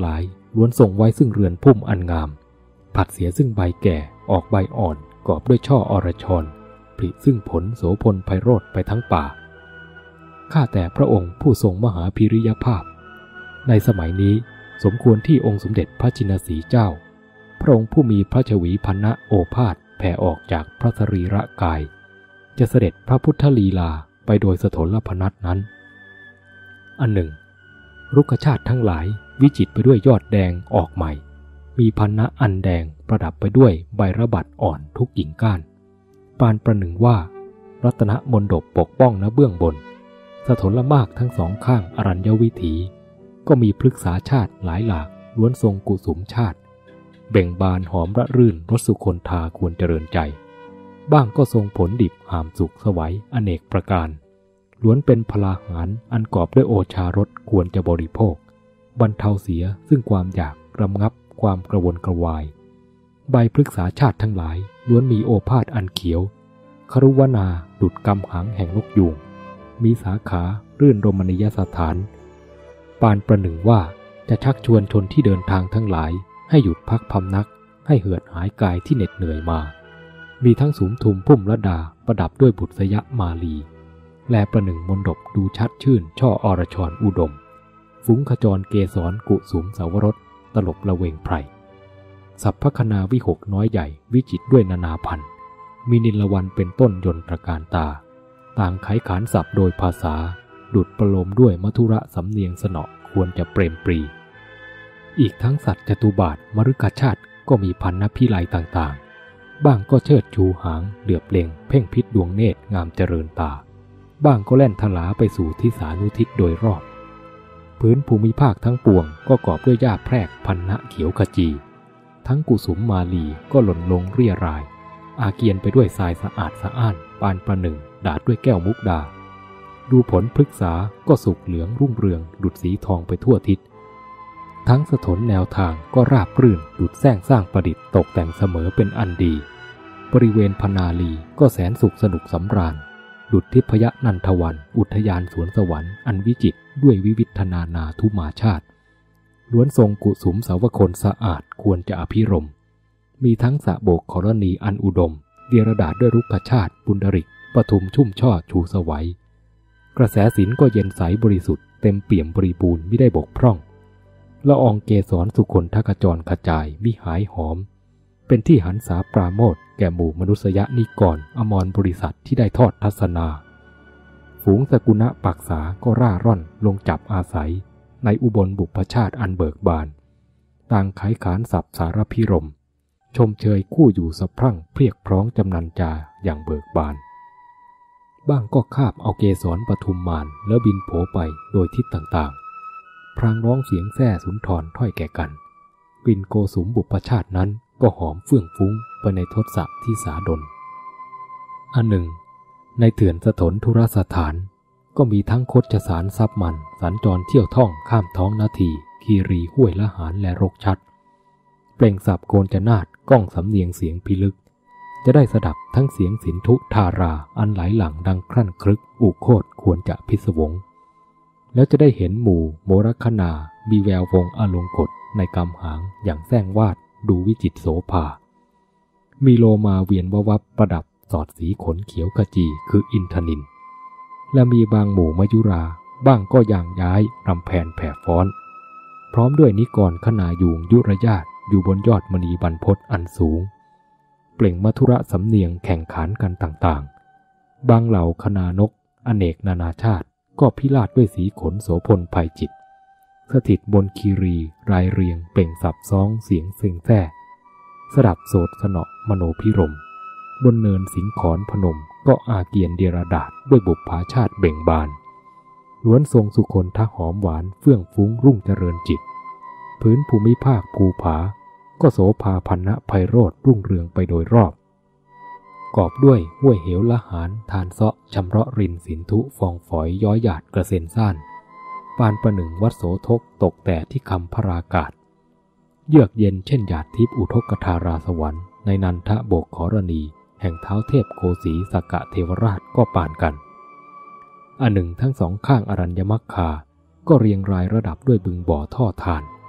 ล้วนส่งไว้ซึ่งเรือนพุ่มอันงามผัดเสียซึ่งใบแก่ออกใบอ่อนกอบด้วยช่ออรชรผลิซึ่งผลโสพลไพโรธไปทั้งป่าข้าแต่พระองค์ผู้ทรงมหาภิริยภาพในสมัยนี้สมควรที่องค์สมเด็จพระจินสีเจ้าพระองค์ผู้มีพระชวีพันนะโอภาสแผ่ออกจากพระสรีระกายจะเสด็จพระพุทธลีลาไปโดยสถลพนัสนั้นอันหนึ่งรุกขชาติทั้งหลายวิจิตรไปด้วยยอดแดงออกใหม่มีพันนะอันแดงประดับไปด้วยใบระบัดอ่อนทุกกิ่งก้านปานประหนึ่งว่ารัตนมณฑปปกป้องณเบื้องบนสถลมากทั้งสองข้างอรัญญวิถีก็มีพฤกษาชาติหลายหลากล้วนทรงกุสุมชาติเบ่งบานหอมระรื่นรสสุคนทาควรเจริญใจบ้างก็ทรงผลดิบหามสุขสวัยอเนกประการล้วนเป็นพลาหารอันกอบด้วยโอชารสควรจะบริโภคบรรเทาเสียซึ่งความอยากรำงับความกระวนกระวายใบพฤกษาชาติทั้งหลายล้วนมีโอภาสอันเขียวครุวนาดุจกำหังแห่งนกยูงมีสาขารื่นรมณียสถานปานประหนึ่งว่าจะชักชวนชนที่เดินทางทั้งหลายให้หยุดพักพำนักให้เหือดหายกายที่เหน็ดเหนื่อยมามีทั้งสูมทุมพุ่มระดาประดับด้วยบุษยมาลีแลประหนึ่งมณฑปดูชัดชื่นช่ออรชรอุดมฟุ้งขจรเกสรกุสุมสาวรสตลบละเวงไพรสัพพคนาวิหกน้อยใหญ่วิจิตรด้วยนานาพันธุ์มีนิลวันเป็นต้นยนตรการตาต่างไขขานศัพท์โดยภาษาดุจประโลมด้วยมัทุระสำเนียงสนอควรจะเปรมปรีอีกทั้งสัตว์จตุบาทมฤคชาติก็มีพันนพิไลต่างๆบ้างก็เชิดชูหางเหลือบเล็งเพ่งพิษดวงเนตรงามเจริญตาบ้างก็แล่นทลาไปสู่ทิศานุทิศโดยรอบพื้นภูมิภาคทั้งปวงก็กอบด้วยหญ้าแพรกพันนะเขียวขจีทั้งกุสุมมาลีก็หล่นลงเรี่ยรายอาเกียนไปด้วยทรายสะอาดสะอ้านปานประหนึ่งดาดด้วยแก้วมุกดาดูผลพฤกษาก็สุกเหลืองรุ่งเรืองดุจสีทองไปทั่วทิศทั้งสถนแนวทางก็ราบรื่นดุจแสร้งสร้างประดิษฐ์ตกแต่งเสมอเป็นอันดีบริเวณพนาลีก็แสนสุขสนุกสำราญดุจทิพยนันทวันอุทยานสวนสวรรค์อันวิจิตรด้วยวิวิธนานาทุมาชาติล้วนทรงกุสุมสาวคนสะอาดควรจะอภิรมมีทั้งสะโบกขรณีอันอุดมเดียรดาษด้วยรุกขชาติบุญดริกปทุมชุ่มช่อชูสวัยกระแสศิลป์ก็เย็นใสบริสุทธิ์เต็มเปี่ยมบริบูรณ์ไม่ได้บกพร่องละอองเกสรสุคนทกจรขจายมิหายหอมเป็นที่หันษาปราโมทย์แก่หมู่มนุษยนิกรอมรบริษัทที่ได้ทอดทัศนาฝูงสกุณะปักษาก็ร่าร่อนลงจับอาศัยในอุบลบุพชาติอันเบิกบานต่างไขขานศัพท์สารพิรมชมเชยคู่อยู่สะพรั่งเพรียกพร้องจำนันจาอย่างเบิกบานบ้างก็คาบเอาเกสรปทุมมานแล้วบินโผไปโดยทิศต่างๆพรางร้องเสียงแส่สุนทรถ้อยแก่กันกลิ่นโกสุมบุพชาตินั้นก็หอมเฟื่องฟุ้งไปในทศที่สาดลอันหนึ่งในเถื่อนสถนธุรสถานก็มีทั้งคชสารทรัพย์มันสัญจรเที่ยวท่องข้ามท้องนาทีคีรีห้วยละหารและรกชัดเปล่งสับโกนจนาดก้องสำเนียงเสียงพิลึกจะได้สดับทั้งเสียงสินธุธาราอันไหลหลังดังครั่นครึกอุโคตควรจะพิศวงแล้วจะได้เห็นหมู่โมรคนามีแวววงอลงกฎในกำหางอย่างแซงวาดดูวิจิตรโสภามีโลมาเวียนววับประดับสอดสีขนเขียวขจีคืออินทนิลและมีบางหมู่มยุราบ้างก็ย่างย้ายรำแผนแผ่ฟ้อนพร้อมด้วยนิกรขนายูงยุรญาติอยู่บนยอดมณีบรรพตอันสูงเปล่งมัทุระสำเนียงแข่งขันกันต่างๆบางเหล่าคณานกอเนกนานาชาติก็พิราชด้วยสีขนโสพลภัยจิตสถิตบนคีรีรายเรียงเปล่งสับซ้องเสียงเซ็งแซ่สดับโสดสนอมโนพิรมบนเนินสิงขอนพนมก็อาเกียนเดียรดาษด้วยบุพภาชาติเบ่งบานล้วนทรงสุคนทะหอมหวานเฟื่องฟุ้งรุ่งเจริญจิตพื้นภูมิภาคภูผาก็โสภาพันนะไพโรธรุ่งเรืองไปโดยรอบกอบด้วยห้วยเหวละหารทานเซาะชำเราะรินสินธุฟองฝอยย้อยหยาดกระเซ็นซ่านปานประหนึ่งวัดโสทกตกแต่ที่คำพรากาศเยือกเย็นเช่นหยาดทิพย์อุทกธาราสวรรค์ในนันทโบกขรณีแห่งเท้าเทพโกสีสกะเทวราชก็ปานกันอันหนึ่งทั้งสองข้างอรัญญมัคคาก็เรียงรายระดับด้วยบึงบ่อท่อทาน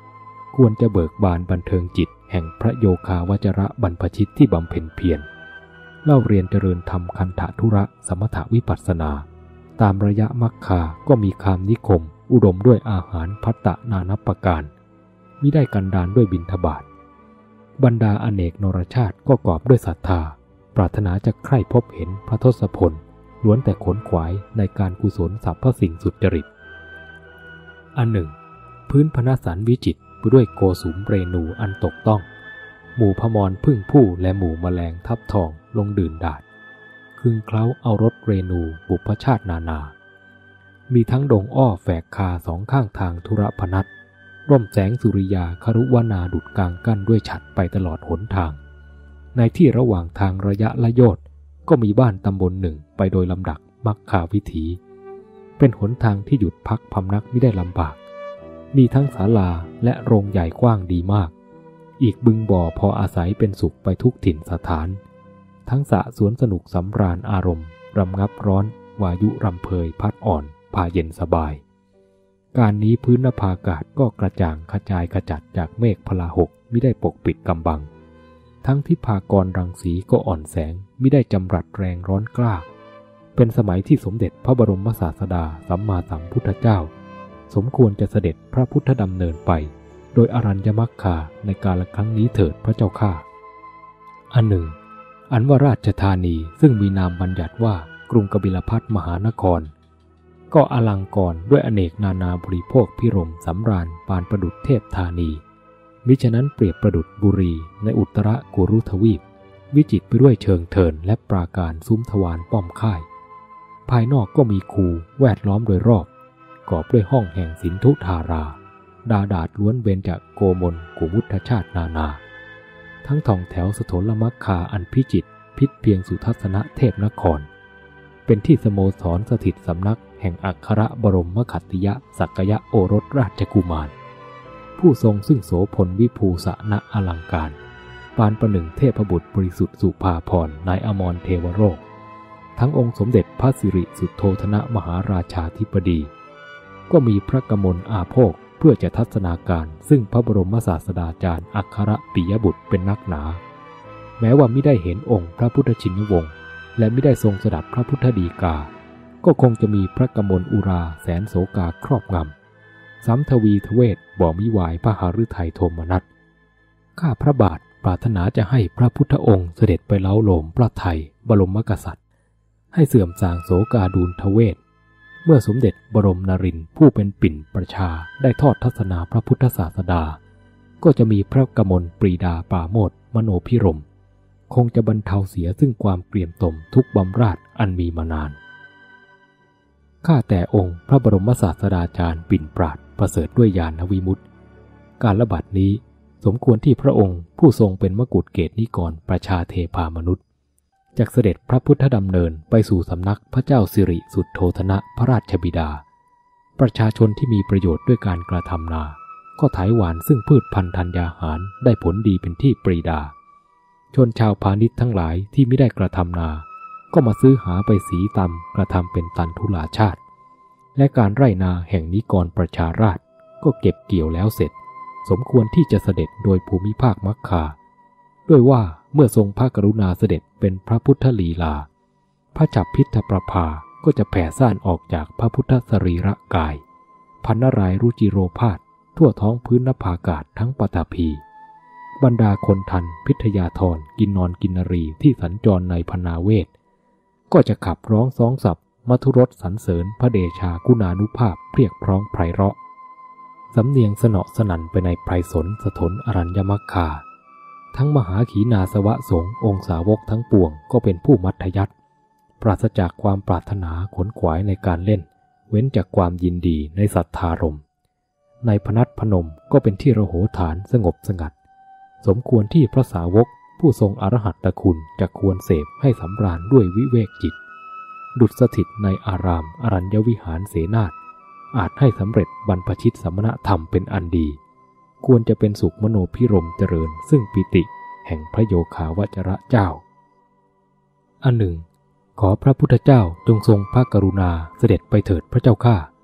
ควรจะเบิกบานบันเทิงจิตแห่งพระโยคาวจระบรรพชิตที่บำเพ็ญเพียรเล่าเรียนเจริญธรรมคันธทุระสมถวิปัสสนาตามระยะมรรคาก็มีคามนิคมอุดมด้วยอาหารภัตตนานับประการมิได้กันดารด้วยบิณฑบาตบรรดาอเนกนรชาติก็กอบด้วยศรัทธาปรารถนาจะใคร่พบเห็นพระทศพลล้วนแต่ขนขวายในการกุศลสรรพสิ่งสุจริตอันหนึ่งพื้นพนสันวิจิตรไปด้วยโกสุมเรนูอันตกต้องหมู่พมรพึ่งผู้และหมู่แมลงทับทองลงดื่นดาดคึงเคล้าเอารถเรนูบุพชาตินานามีทั้งดงอ้อแฝกคาสองข้างทางธุรพนัสร่มแสงสุริยาครุวนาดุจกลางกั้นด้วยฉัตรไปตลอดหนทางในที่ระหว่างทางระยะละโยชน์ก็มีบ้านตำบลหนึ่งไปโดยลำดับมักคาวิถีเป็นหนทางที่หยุดพักพำนักไม่ได้ลำบากมีทั้งศาลาและโรงใหญ่กว้างดีมากอีกบึงบ่อพออาศัยเป็นสุขไปทุกถิ่นสถานทั้งสระสวนสนุกสำราญอารมณ์รำงับร้อนวายุรำเพยพัดอ่อนพาเย็นสบายการนี้พื้นนภาอากาศก็กระจ่างขจายขจัดจากเมฆพลาหกมิได้ปกปิดกำบังทั้งที่ภากรรังสีก็อ่อนแสงมิได้จำรัดแรงร้อนกล้าเป็นสมัยที่สมเด็จพระบรมศาสดาสัมมาสัมพุทธเจ้าสมควรจะเสด็จพระพุทธดำเนินไปโดยอรัญญมรรคาในกาลครั้งนี้เถิดพระเจ้าข้าอันหนึ่งอันว่าราชธานีซึ่งมีนามบัญญัติว่ากรุงกบิลพัสมหานครก็อลังกรด้วยอเนกนานาบริโภคพิรมสำราญปานประดุจเทพธานีมิฉะนั้นเปรียบประดุจบุรีในอุตรกุรุทวีปวิจิตรไปด้วยเชิงเทินและปราการซุ้มทวารป้อมค่ายภายนอกก็มีคูแวดล้อมโดยรอบกอบด้วยห้องแห่งสินธุธาราดาดาษล้วนเบญจโกมลกุมุทชาตินานาทั้งท่องแถวสถลมัคคาอันพิจิตรพิษเพียงสุทัศนเทพนครเป็นที่สโมสรสถิตสำนักแห่งอัครบรมขัตติยะสักยะโอรสราชกุมารผู้ทรงซึ่งโสพลวิภูสนะอลังการปานประหนึ่งเทพบุตรบริสุทธิ์สุภาพรนายอมรเทวโรคทั้งองค์สมเด็จพระสิริสุทโธทนะมหาราชาธิบดีก็มีพระกมลอาโภคเพื่อจะทัศนาการซึ่งพระบรมศาสดาจารย์อัครปิยบุตรเป็นนักหนาแม้ว่าไม่ได้เห็นองค์พระพุทธชินวงศ์และไม่ได้ทรงสดับพระพุทธฎีกาก็คงจะมีพระกมลอุราแสนโสกาครอบงำซ้ำทวีทเวศบ่มิวายพระหฤทัยโทมนัสข้าพระบาทปรารถนาจะให้พระพุทธองค์เสด็จไปเล้าโลมพระไทยบรมกษัตริย์ให้เสื่อมทรางโสกาดูลทเวศเมื่อสมเด็จบรมนรินทร์ผู้เป็นปิ่นประชาได้ทอดทัศนาพระพุทธศาสดาก็จะมีพระกมลปรีดาปราโมทย์มโนพิรมคงจะบรรเทาเสียซึ่งความเกรียมตมทุกบำราศอันมีมานานข้าแต่องค์พระบรมศาสดาจารย์ปิ่นปราดประเสริฐด้วยญาณวิมุตติการละบัดนี้สมควรที่พระองค์ผู้ทรงเป็นมกุฎเกตนิกรประชาเทพามนุษย์จากเสด็จพระพุทธดำเนินไปสู่สำนักพระเจ้าสิริสุทโธทนะพระราชบิดาประชาชนที่มีประโยชน์ด้วยการกระทำนาก็ไถหวานซึ่งพืชพันธุ์ธัญญาหารได้ผลดีเป็นที่ปรีดาชนชาวพาณิชย์ทั้งหลายที่ไม่ได้กระทำนาก็มาซื้อหาไปสีตำกระทำเป็นตันทุลาชาติและการไร่นาแห่งนิกรประชาราษฎร์ก็เก็บเกี่ยวแล้วเสร็จสมควรที่จะเสด็จโดยภูมิภาคมัคคาด้วยว่าเมื่อทรงพระกรุณาเสด็จเป็นพระพุทธลีลาพระฉัพพิทธประภาก็จะแผ่ซ่านออกจากพระพุทธสรีระกายพันนารายรุจิโรพาสทั่วท้องพื้นนภาอากาศทั้งปฐพีบรรดาคนทันพิทยาธรกินนอนกินนรีที่สัญจรในพนาเวศก็จะขับร้องซ้องสับมัทุรสสรรเสริญพระเดชากุณานุภาพเพียกพร้องไพเราะสำเนียงสนอสนั่นไปในไพรสนสถนอรัญญมัคคาทั้งมหาขีณาสวะสงฆ์องค์สาวกทั้งปวงก็เป็นผู้มัธยัสถ์ปราศจากความปรารถนาขนขวายในการเล่นเว้นจากความยินดีในสัทธารมณ์ในพนัสพนมก็เป็นที่ระโหฐานสงบสงัดสมควรที่พระสาวกผู้ทรงอรหัตตคุณจะควรเสพให้สำราญด้วยวิเวกจิตดุจสถิตในอารามอรัญญวิหารเสนาถอาจให้สำเร็จบรรพชิตสมณธรรมเป็นอันดีควรจะเป็นสุขมโนพิรมเจริญซึ่งปิติแห่งพระโยคาวจระเจ้าอันหนึ่งขอพระพุทธเจ้าจงทรงพระกรุณาเสด็จไปเถิดพระเจ้าข้า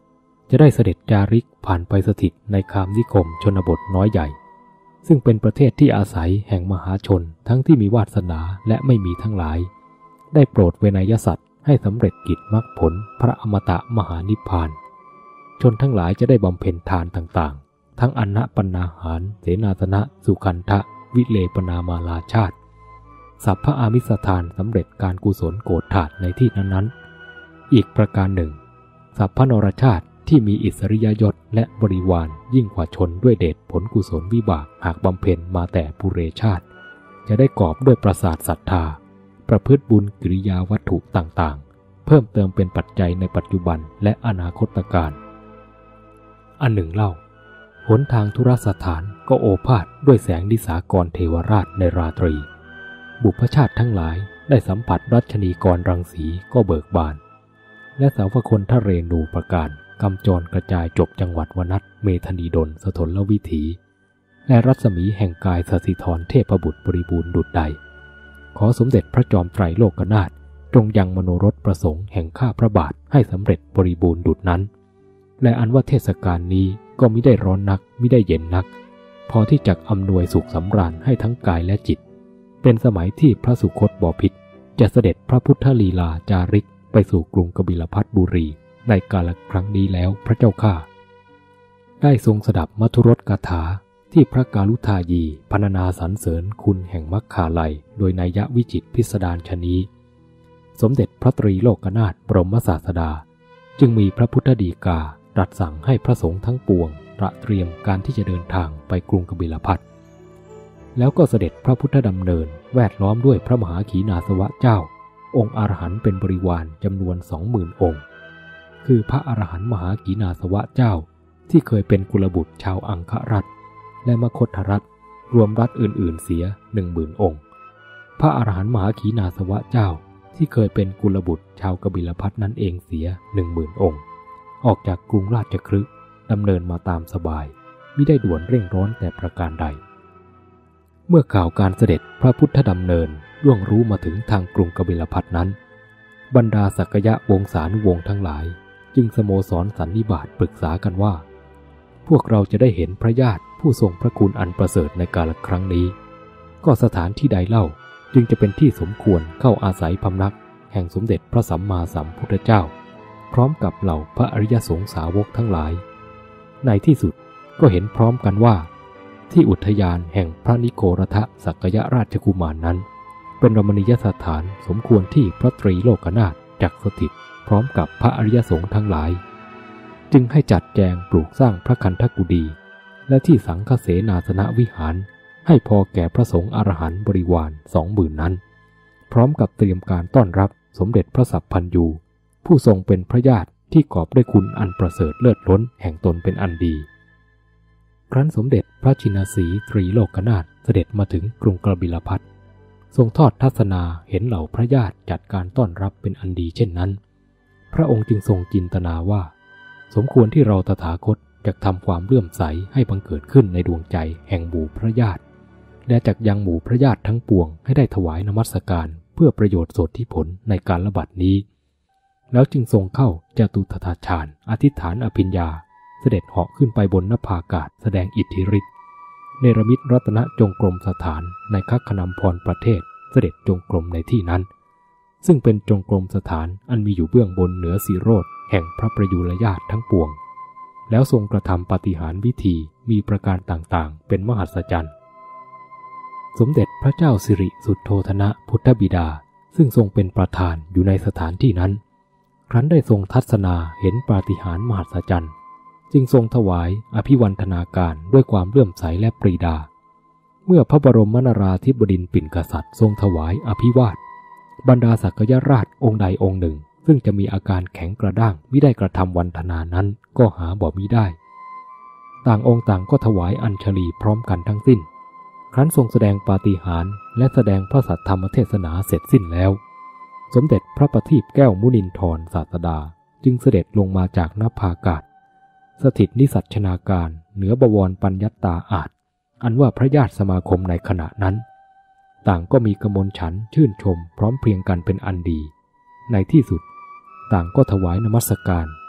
จะได้เสด็จจาริกผ่านไปสถิตในคามนิคมชนบทน้อยใหญ่ซึ่งเป็นประเทศที่อาศัยแห่งมหาชนทั้งที่มีวาสนาและไม่มีทั้งหลายได้โปรดเวนยสัตว์ให้สำเร็จกิจมรรคผลพระอมตะมหานิพพานชนทั้งหลายจะได้บำเพ็ญทานต่างๆทั้งอันนะปันนาหารเสนาสนะสุขันธะวิเลปนามาลาชาติสัพพะอามิสทานสำเร็จการกุศลโกฏฐาตุในที่นั้นๆอีกประการหนึ่งสัพพะนรชาติที่มีอิสริยยศและบริวารยิ่งกว่าชนด้วยเดชผลกุศลวิบากหากบำเพ็ญมาแต่ปุเรชาติจะได้กอบด้วยประสาทศรัทธาประพฤติบุญกิริยาวัตถุต่างๆเพิ่มเติมเป็นปัจจัยในปัจจุบันและอนาคตการอันหนึ่งเล่าหนทางธุรสถานก็โอภาสด้วยแสงนิสากรเทวราชในราตรีบุพชาติทั้งหลายได้สัมผัสรัชนีกรรังสีก็เบิกบานและสาวคนทเรนูประการกำจรกระจายจบจังหวัดวนัสเมธนีดลสถลวิถีและรัศมีแห่งกายสสิธรเทพบุตรบริบูรณ์ดุจใดขอสมเด็จพระจอมไตรโลกนาถจงยังมโนรสประสงค์แห่งข้าพระบาทให้สำเร็จบริบูรณ์ดุจนั้นและอันว่าเทศกาลนี้ก็มิได้ร้อนนักมิได้เย็นนักพอที่จะอำนวยสุขสำราญให้ทั้งกายและจิตเป็นสมัยที่พระสุคตบพิตรจะเสด็จพระพุทธลีลาจาริกไปสู่กรุงกบิลพัสบุรีในกาลครั้งนี้แล้วพระเจ้าข้าได้ทรงสดับมัทุรสกถาที่พระกาลุทายีพรรณนาสรรเสริญคุณแห่งมัคคาลัยโดยนัยยะวิจิตรพิสดารชนี้สมเด็จพระตรีโลกนาถบรมศาสดาจึงมีพระพุทธฎีกาตรัสสั่งให้พระสงฆ์ทั้งปวงตระเตรียมการที่จะเดินทางไปกรุงกบิลพัสแล้วก็เสด็จพระพุทธดำเนินแวดล้อมด้วยพระมหาขีณาสวะเจ้าองค์อรหันต์เป็นบริวารจำนวนสองหมื่นองค์คือพระอรหันต์มหาขีณาสวะเจ้าที่เคยเป็นกุลบุตรชาวอังครัฐและมคธรัฐรวมรัฐอื่นๆเสียหนึ่งหมื่นองค์พระอรหันต์มหาขีณาสวะเจ้าที่เคยเป็นกุลบุตรชาวกบิลพัสนั้นเองเสียหนึ่งหมื่นองค์ออกจากกรุงราชคฤห์ดำเนินมาตามสบายมิได้ด่วนเร่งร้อนแต่ประการใดเมื่อข่าวการเสด็จพระพุทธดำเนินล่วงรู้มาถึงทางกรุงกบิลพัสนั้นบรรดาสักยะวงศานุวงศ์ทั้งหลายจึงสโมสรสันนิบาตปรึกษากันว่าพวกเราจะได้เห็นพระญาติผู้ทรงพระคุณอันประเสริฐในกาลครั้งนี้ก็สถานที่ใดเล่าจึงจะเป็นที่สมควรเข้าอาศัยพำนักแห่งสมเด็จพระสัมมาสัมพุทธเจ้าพร้อมกับเหล่าพระอริยสงฆ์สาวกทั้งหลายในที่สุดก็เห็นพร้อมกันว่าที่อุทยานแห่งพระนิโครทสักยราชกุมารนั้นเป็นรมณียสถานสมควรที่พระตรีโลกนาถจักสถิตพร้อมกับพระอริยสงฆ์ทั้งหลายจึงให้จัดแจงปลูกสร้างพระคันธกุฎีและที่สังฆเสนาสนวิหารให้พอแก่พระสงฆ์อรหันต์บริวารสองหมื่นนั้นพร้อมกับเตรียมการต้อนรับสมเด็จพระสัพพันยูผู้ทรงเป็นพระญาติที่กอบด้วยคุณอันประเสริฐเลิศล้นแห่งตนเป็นอันดีครั้นสมเด็จพระชินสีตรีโลกนาถเสด็จมาถึงกรุงกบิลพัสทรงทอดทัศนาเห็นเหล่าพระญาติจัดการต้อนรับเป็นอันดีเช่นนั้นพระองค์จึงทรงจินตนาว่าสมควรที่เราตถาคตจะทำความเลื่อมใสให้บังเกิดขึ้นในดวงใจแห่งหมู่พระญาติและจักยังหมู่พระญาติทั้งปวงให้ได้ถวายนมัสการเพื่อประโยชน์โสติผลในการระบาดนี้แล้วจึงทรงเข้าจตุตถาฌานอธิษฐานอภิญญาเสด็จเหาะขึ้นไปบนนภาอากาศแสดงอิทธิฤทธิ์เนรมิตรัตนจงกรมสถานในคัคคณำพรประเทศเสด็จจงกรมในที่นั้นซึ่งเป็นจงกรมสถานอันมีอยู่เบื้องบนเหนือสีโรจน์แห่งพระประยุรญาติทั้งปวงแล้วทรงกระทำปาฏิหาริย์วิธีมีประการต่างๆเป็นมหัศจรรย์สมเด็จพระเจ้าสิริสุทโธทนะพุทธบิดาซึ่งทรงเป็นประธานอยู่ในสถานที่นั้นครั้นได้ทรงทัศนาเห็นปาฏิหาริย์มหัศจรรย์จึงทรงถวายอภิวันทนาการด้วยความเลื่อมใสและปรีดาเมื่อพระบรมนราธิบดินทร์ปิ่นกษัตริย์ทรงถวายอภิวาทบรรดาสักยราชองค์ใดองค์หนึ่งซึ่งจะมีอาการแข็งกระด้างมิได้กระทำวันทนานั้นก็หาบ่มิได้ต่างองค์ต่างก็ถวายอัญชลีพร้อมกันทั้งสิ้นครั้นทรงแสดงปาฏิหาริย์และแสดงพระสัทธรรมเทศนาเสร็จสิ้นแล้วสมเด็จพระประทีปแก้วมุนินทรศาสดาจึงเสด็จลงมาจากนภาอากาศสถิตนิสัชนาการเหนือบวรปัญญตาอาจอันว่าพระญาติสมาคมในขณะนั้นต่างก็มีกมลฉันท์ชื่นชมพร้อมเพรียงกันเป็นอันดีในที่สุดต่างก็ถวายนมัสการ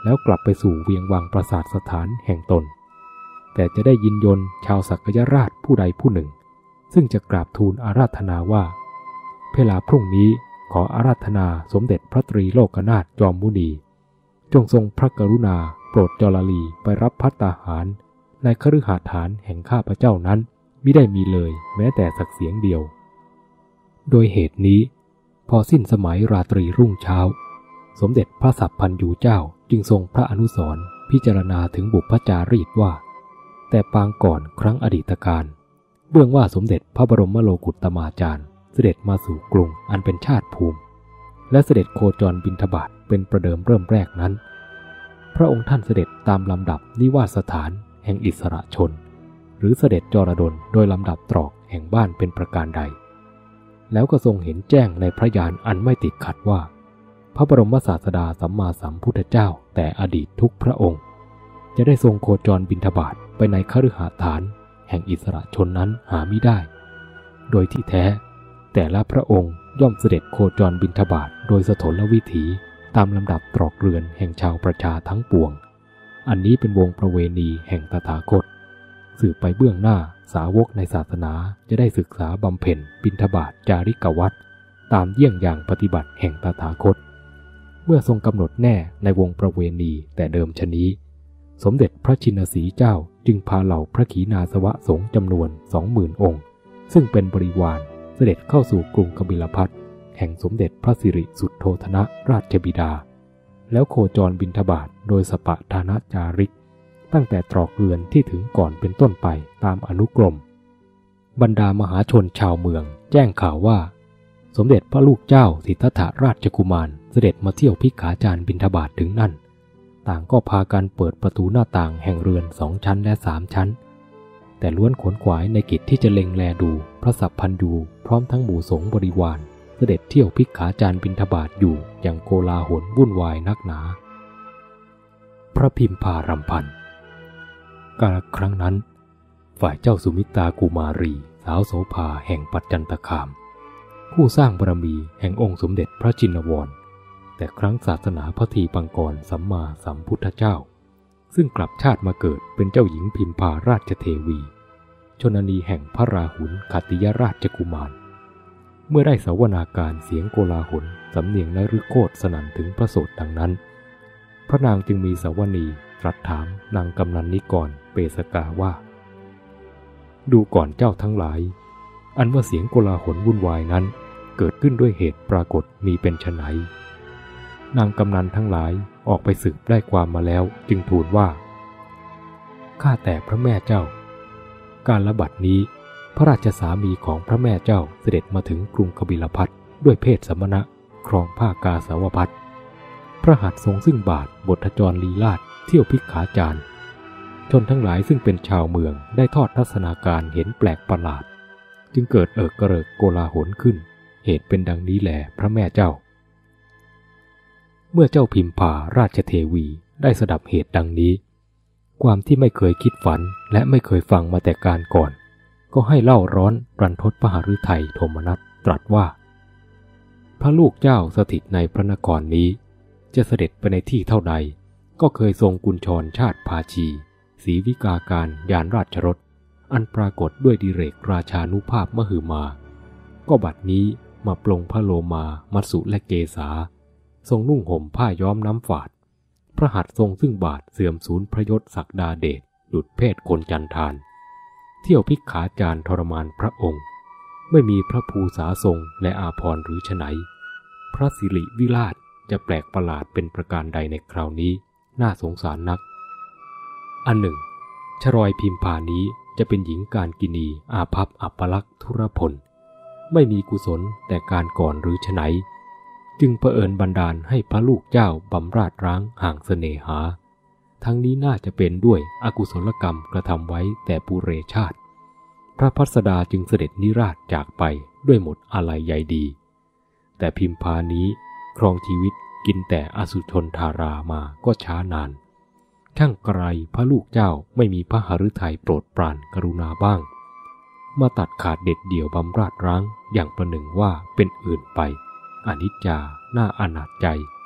แล้วกลับไปสู่เวียงวังปราสาทสถานแห่งตนแต่จะได้ยินยนต์ชาวสักยราชผู้ใดผู้หนึ่งซึ่งจะกราบทูลอาราธนาว่าเวลาพรุ่งนี้ขออาราธนาสมเด็จพระตรีโลกนาถจอมมุนีจงทรงพระกรุณาโปรดจรลีไปรับภัตตาหารในคฤหาสน์แห่งข้าพเจ้านั้นมิได้มีเลยแม้แต่สักเสียงเดียวโดยเหตุนี้พอสิ้นสมัยราตรีรุ่งเช้าสมเด็จพระสัพพันยูเจ้าจึงทรงพระอนุสรณ์พิจารณาถึงบุพจารีตว่าแต่ปางก่อนครั้งอดีตการเบื้องว่าสมเด็จพระบรมโลกุตมาจารย์เสด็จมาสู่กรุงอันเป็นชาติภูมิและเสด็จโคจรบิณฑบาตเป็นประเดิมเริ่มแรกนั้นพระองค์ท่านเสด็จตามลำดับนิวาสสถานแห่งอิสระชนหรือเสด็จจรดลโดยลำดับตรอกแห่งบ้านเป็นประการใดแล้วก็ทรงเห็นแจ้งในพระญาณอันไม่ติดขัดว่าพระบรมศาสดาสัมมาสัมพุทธเจ้าแต่อดีตทุกพระองค์จะได้ทรงโคจรบิณฑบาตไปในคฤหาสน์แห่งอิสระชนนั้นหามิได้โดยที่แท้แต่ละพระองค์ย่อมเสด็จโคจรบิณฑบาตโดยสถลวิถีตามลำดับตรอกเรือนแห่งชาวประชาทั้งปวงอันนี้เป็นวงประเวณีแห่งตถาคตสืบไปเบื้องหน้าสาวกในศาสนาจะได้ศึกษาบำเพ็ญบิณฑบาตจาริกวัตรตามเยี่ยงอย่างปฏิบัติแห่งตถาคตเมื่อทรงกำหนดแน่ในวงประเวณีแต่เดิมชนี้สมเด็จพระชินสีห์เจ้าจึงพาเหล่าพระขีณาสวะสงฆ์จำนวนสองหมื่นองค์ซึ่งเป็นบริวารเสด็จเข้าสู่กรุงกบิลพัสดุแห่งสมเด็จพระสิริสุทโธทนะราชบิดาแล้วโคจรบิณฑบาตโดยสปะทานะจาริกตั้งแต่ตรอกเรือนที่ถึงก่อนเป็นต้นไปตามอนุกรมบรรดามหาชนชาวเมืองแจ้งข่าวว่าสมเด็จพระลูกเจ้าสิทธัตถราชกุมารเสด็จมาเที่ยวภิกขาจารย์บิณฑบาตถึงนั่นต่างก็พากันเปิดประตูหน้าต่างแห่งเรือนสองชั้นและสามชั้นแต่ล้วนขวนขวายในกิจที่จะเล็งแลดูพระสัพพันยูพร้อมทั้งหมู่สงฆ์บริวารเสด็จเที่ยวภิกขาจารย์บิณฑบาตอยู่อย่างโกลาหลวุ่นวายนักหนาพระพิมพารำพันกาลครั้งนั้นฝ่ายเจ้าสุมิตากุมารีสาวโสภาแห่งปัจจันตคามผู้สร้างบารมีแห่งองค์สมเด็จพระจินวรแต่ครั้งศาสนาพระทีปังกรสัมมาสัมพุทธเจ้าซึ่งกลับชาติมาเกิดเป็นเจ้าหญิงพิมพาราชเทวีชนนีแห่งพระราหุลขัตติยราชกุมารเมื่อได้สาวนาการเสียงโกลาหลสำเนียงนฤโคตสนั่นถึงพระโสดดังนั้นพระนางจึงมีสาวนีตรัสถามนางกำนันนิกรเปสกาว่าดูก่อนเจ้าทั้งหลายอันว่าเสียงโกลาหลวุ่นวายนั้นเกิดขึ้นด้วยเหตุปรากฏมีเป็นไฉนนางกำนันทั้งหลายออกไปสืบได้ความมาแล้วจึงทูลว่าข้าแต่พระแม่เจ้าการละบัดนี้พระราชสามีของพระแม่เจ้าเสด็จมาถึงกรุงกบิลพัสดุด้วยเพศสมณะครองผ้ากาสาวพัสพระหัตถ์ทรงซึ่งบาทบทจรลีลาศเที่ยวภิกขาจารย์ชนทั้งหลายซึ่งเป็นชาวเมืองได้ทอดทัศนาการเห็นแปลกประหลาดจึงเกิดเอิกกระเริกโกลาหลขึ้นเหตุเป็นดังนี้แหลพระแม่เจ้าเมื่อเจ้าพิมพาราชเทวีได้สดับเหตุดังนี้ความที่ไม่เคยคิดฝันและไม่เคยฟังมาแต่การก่อนก็ให้เล่าร้อนรันทดพหฤทัยโทมนัสตรัสว่าพระลูกเจ้าสถิตในพระนครนี้จะเสด็จไปในที่เท่าใดก็เคยทรงกุญชรชาติภาชีศรีวิกาการยานราชรถอันปรากฏด้วยดิเรกราชานุภาพมหึมาก็บัดนี้มาปลงพระโลมามัสสุและเกษาทรงนุ่งห่มผ้าย้อมน้ำฝาดพระหัตถ์ทรงซึ่งบาทเสื่อมสูญพระยศศักดาเดชดุจเพศคนจันทานเที่ยวภิกขาจารย์ทรมานพระองค์ไม่มีพระภูษาทรงและอาภรณ์หรือไฉนพระสิริวิราชจะแปลกประหลาดเป็นประการใดในคราวนี้น่าสงสารนักอันหนึ่งชรอยพิมพานี้จะเป็นหญิงการกินีอาภัพอัปลักษณ์ทุรพลไม่มีกุศลแต่การก่อนหรือไฉนจึงเผอิญบันดาลให้พระลูกเจ้าบำราดร้างห่างเสน่หาทั้งนี้น่าจะเป็นด้วยอกุศลกรรมกระทำไว้แต่ปุเรชาติพระพัสดาจึงเสด็จนิราชจากไปด้วยหมดอาลัยใยดีแต่พิมพานี้ครองชีวิตกินแต่อสุชนธารามาก็ช้านานช่างไกลพระลูกเจ้าไม่มีพระหฤทัยโปรดปรานกรุณาบ้างมาตัดขาดเด็ดเดี่ยวบำราดร้างอย่างประหนึ่งว่าเป็นอื่นไปอนิจจาน่าอนาถใจ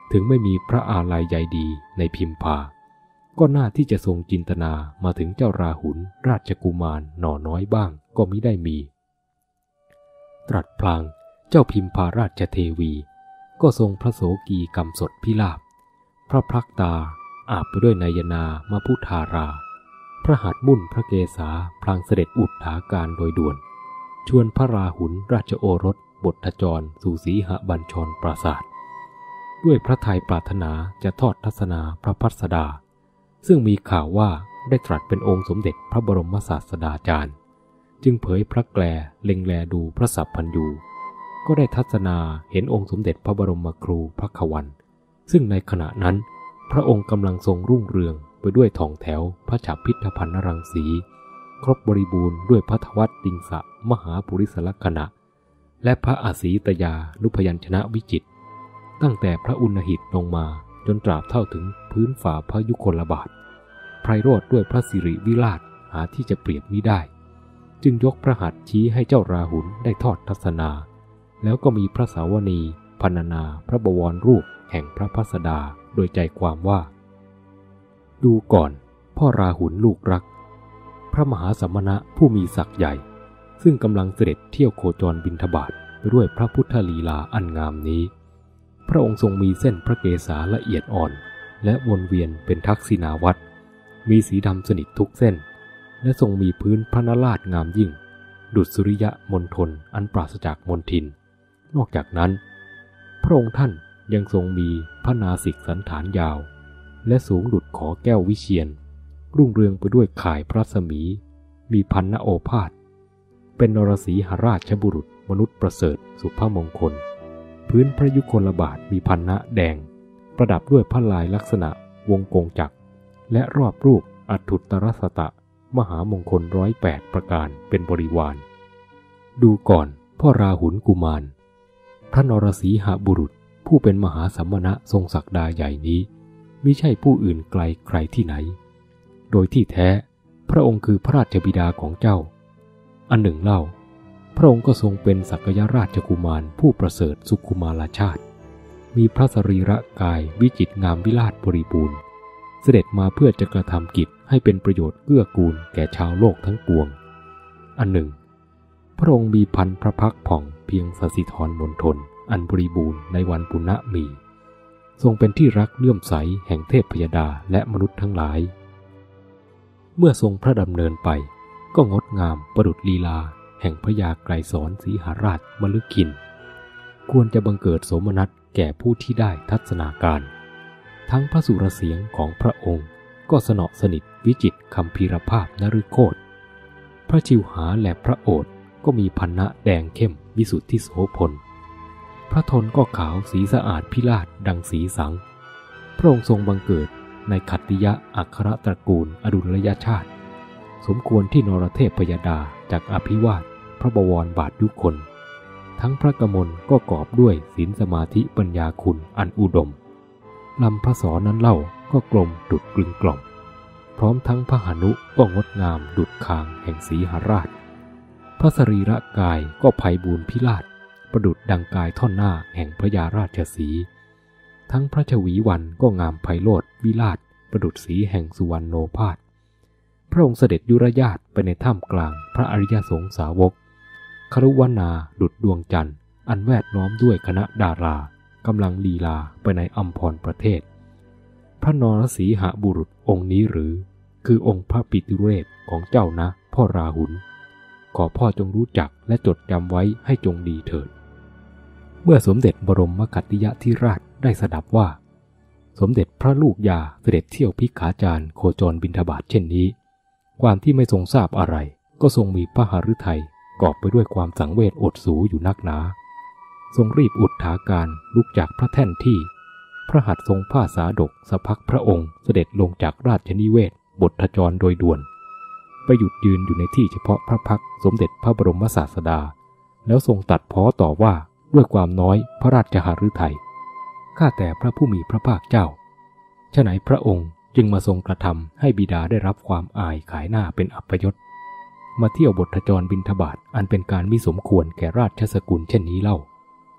ถึงไม่มีพระอาลัยใยดีในพิมพาก็น่าที่จะทรงจินตนามาถึงเจ้าราหุลราชกุมารหน่อน้อยบ้างก็มิได้มีตรัสพลางเจ้าพิมพาราชเทวีก็ทรงพระโสกีกำสดพิราบพระพลักตาอาบไปด้วยนายนามาพุธาราพระหัตถ์มุ่นพระเกศาพลางเสด็จอุทธาการโดยด่วนชวนพระราหุลราชโอรสบทจรสู่สีหบัญชรปราสาทด้วยพระทัยปรารถนาจะทอดทัศนาพระพัสดาซึ่งมีข่าวว่าได้ตรัสเป็นองค์สมเด็จพระบรมศาสดาจารย์จึงเผยพระแกลเล็งแลดูพระสัพพัญญูก็ได้ทัศนาเห็นองค์สมเด็จพระบรมครูพระขวัญซึ่งในขณะนั้นพระองค์กำลังทรงรุ่งเรืองไปด้วยทองแถวพระฉับพิธภัณฑ์รังสีครบบริบูรณ์ด้วยพระทวัตติงสะมหาปุริสลักษณะและพระอาศีตยานุพยัญชนะวิจิตรตั้งแต่พระอุณหิตลงมาจนตราบเท่าถึงพื้นฝ่าพระยุคลบาทไพรโรจน์ด้วยพระสิริวิราชหาที่จะเปรียบมิได้จึงยกพระหัตถ์ชี้ให้เจ้าราหุลได้ทอดทัศนาแล้วก็มีพระสาวนีพรรณนาพระบวรรูปแห่งพระพัสดาโดยใจความว่าดูก่อนพ่อราหุลลูกรักพระมหาสมณะผู้มีศักย์ใหญ่ซึ่งกำลังเสด็จเที่ยวโคจรบิณฑบาตไปด้วยพระพุทธลีลาอันงามนี้พระองค์ทรงมีเส้นพระเกศาละเอียดอ่อนและวนเวียนเป็นทักษิณาวัตรมีสีดำสนิททุกเส้นและทรงมีพื้นพระนราชงามยิ่งดุจสุริยะมณฑลอันปราศจากมลทินนอกจากนั้นพระองค์ท่านยังทรงมีพระนาสิกสันฐานยาวและสูงดุจขอแก้ววิเชียรรุ่งเรืองไปด้วยข่ายพระสมีมีพันนโอภาสเป็นนรสีหราชบุรุษมนุษย์ประเสริฐสุภมงคลพื้นพระยุคลบาทมีพันนะแดงประดับด้วยพระลายลักษณะวงกงจักรและรอบรูปอัฏฐุตรสตะมหามงคลร้อยแปดประการเป็นบริวารดูก่อนพ่อราหุลกุมารพระนรสีหบุรุษผู้เป็นมหาสัมมณะทรงศักดาใหญ่นี้มิใช่ผู้อื่นไกลใครที่ไหนโดยที่แท้พระองค์คือพระราชบิดาของเจ้าอันหนึ่งเล่าพระองค์ก็ทรงเป็นสักยราชกุมารผู้ประเสริฐสุขุมารชาติมีพระสรีระกายวิจิตรงามวิลาศบริบูรณ์เสด็จมาเพื่อจะกระทำกิจให้เป็นประโยชน์เกื้อกูลแก่ชาวโลกทั้งปวงอันหนึ่งพระองค์มีพันพระพักผ่องเพียงสสิธรมณฑลอันบริบูรณ์ในวันปุณณมีทรงเป็นที่รักเลื่อมใสแห่งเทพพยดาและมนุษย์ทั้งหลายเมื่อทรงพระดำเนินไปก็งดงามประดุจลีลาแห่งพระยาไกรสอนสีหราชมฤคินควรจะบังเกิดโสมนัสแก่ผู้ที่ได้ทัศนาการทั้งพระสุรเสียงของพระองค์ก็สนอสนิทวิจิตรคัมภีรภาพนฤโคตพระชิวหาและพระโอษฐ์ก็มีพันนะแดงเข้มวิสุทธิโสพลพระทนก็ขาวสีสะอาดพิราศดังสีสังพระองค์ทรงบังเกิดในขัตติยะอัครตระกูลอดุลยชาติสมควรที่นรเทพพยดาจากอภิวาทพระบวรบาทยุคน ทั้งพระกมลก็กอบด้วยศีลสมาธิปัญญาคุณอันอุดมลำพระศรนั้นเล่าก็กลมดุจกลึงกล่อมพร้อมทั้งพระหนุก็งดงามดุจคางแห่งสีหราชพระสรีระกายก็ไพบูรย์พิราชประดุจดังกายท่อนหน้าแห่งพระยาราชสีทั้งพระชวีวันก็งามไพโรจน์วิราชประดุจสีแห่งสุวรรณโนภาสพระองค์เสด็จยุรญาตไปในถ้ำกลางพระอริยสงสาวกครุวนาดุจดวงจันทร์อันแวดล้อมด้วยคณะดารากำลังลีลาไปในอัมพรประเทศพระนรสีหบุรุษองค์นี้หรือคือองค์พระปิตุเรศของเจ้านะพ่อราหุลขอพ่อจงรู้จักและจดจำไว้ให้จงดีเถิดเมื่อสมเด็จบรมกัตติยธิราชได้สดับว่าสมเด็จพระลูกยาเสด็จเที่ยวพิกขาจารโคจรบิณฑบาตเช่นนี้ความที่ไม่ทรงทราบอะไรก็ทรงมีพระหฤทัยกอบไปด้วยความสังเวชอดสูอยู่นักหนาทรงรีบอุทธาการลุกจากพระแท่นที่พระหัตถ์ทรงผ้าสาดกสะพักพระองค์เสด็จลงจากราชนิเวศบทจรโดยด่วนไปหยุดยืนอยู่ในที่เฉพาะพระพักสมเด็จพระบรมศาสดาแล้วทรงตัดพ้อต่อว่าด้วยความน้อยพระราชหฤทัยข้าแต่พระผู้มีพระภาคเจ้าฉะไหนพระองค์จึงมาทรงกระทำให้บิดาได้รับความอายขายหน้าเป็นอัปยศมาเที่ยวบทจรบิณฑบาตอันเป็นการมิสมควรแก่ราชสกุลเช่นนี้เล่า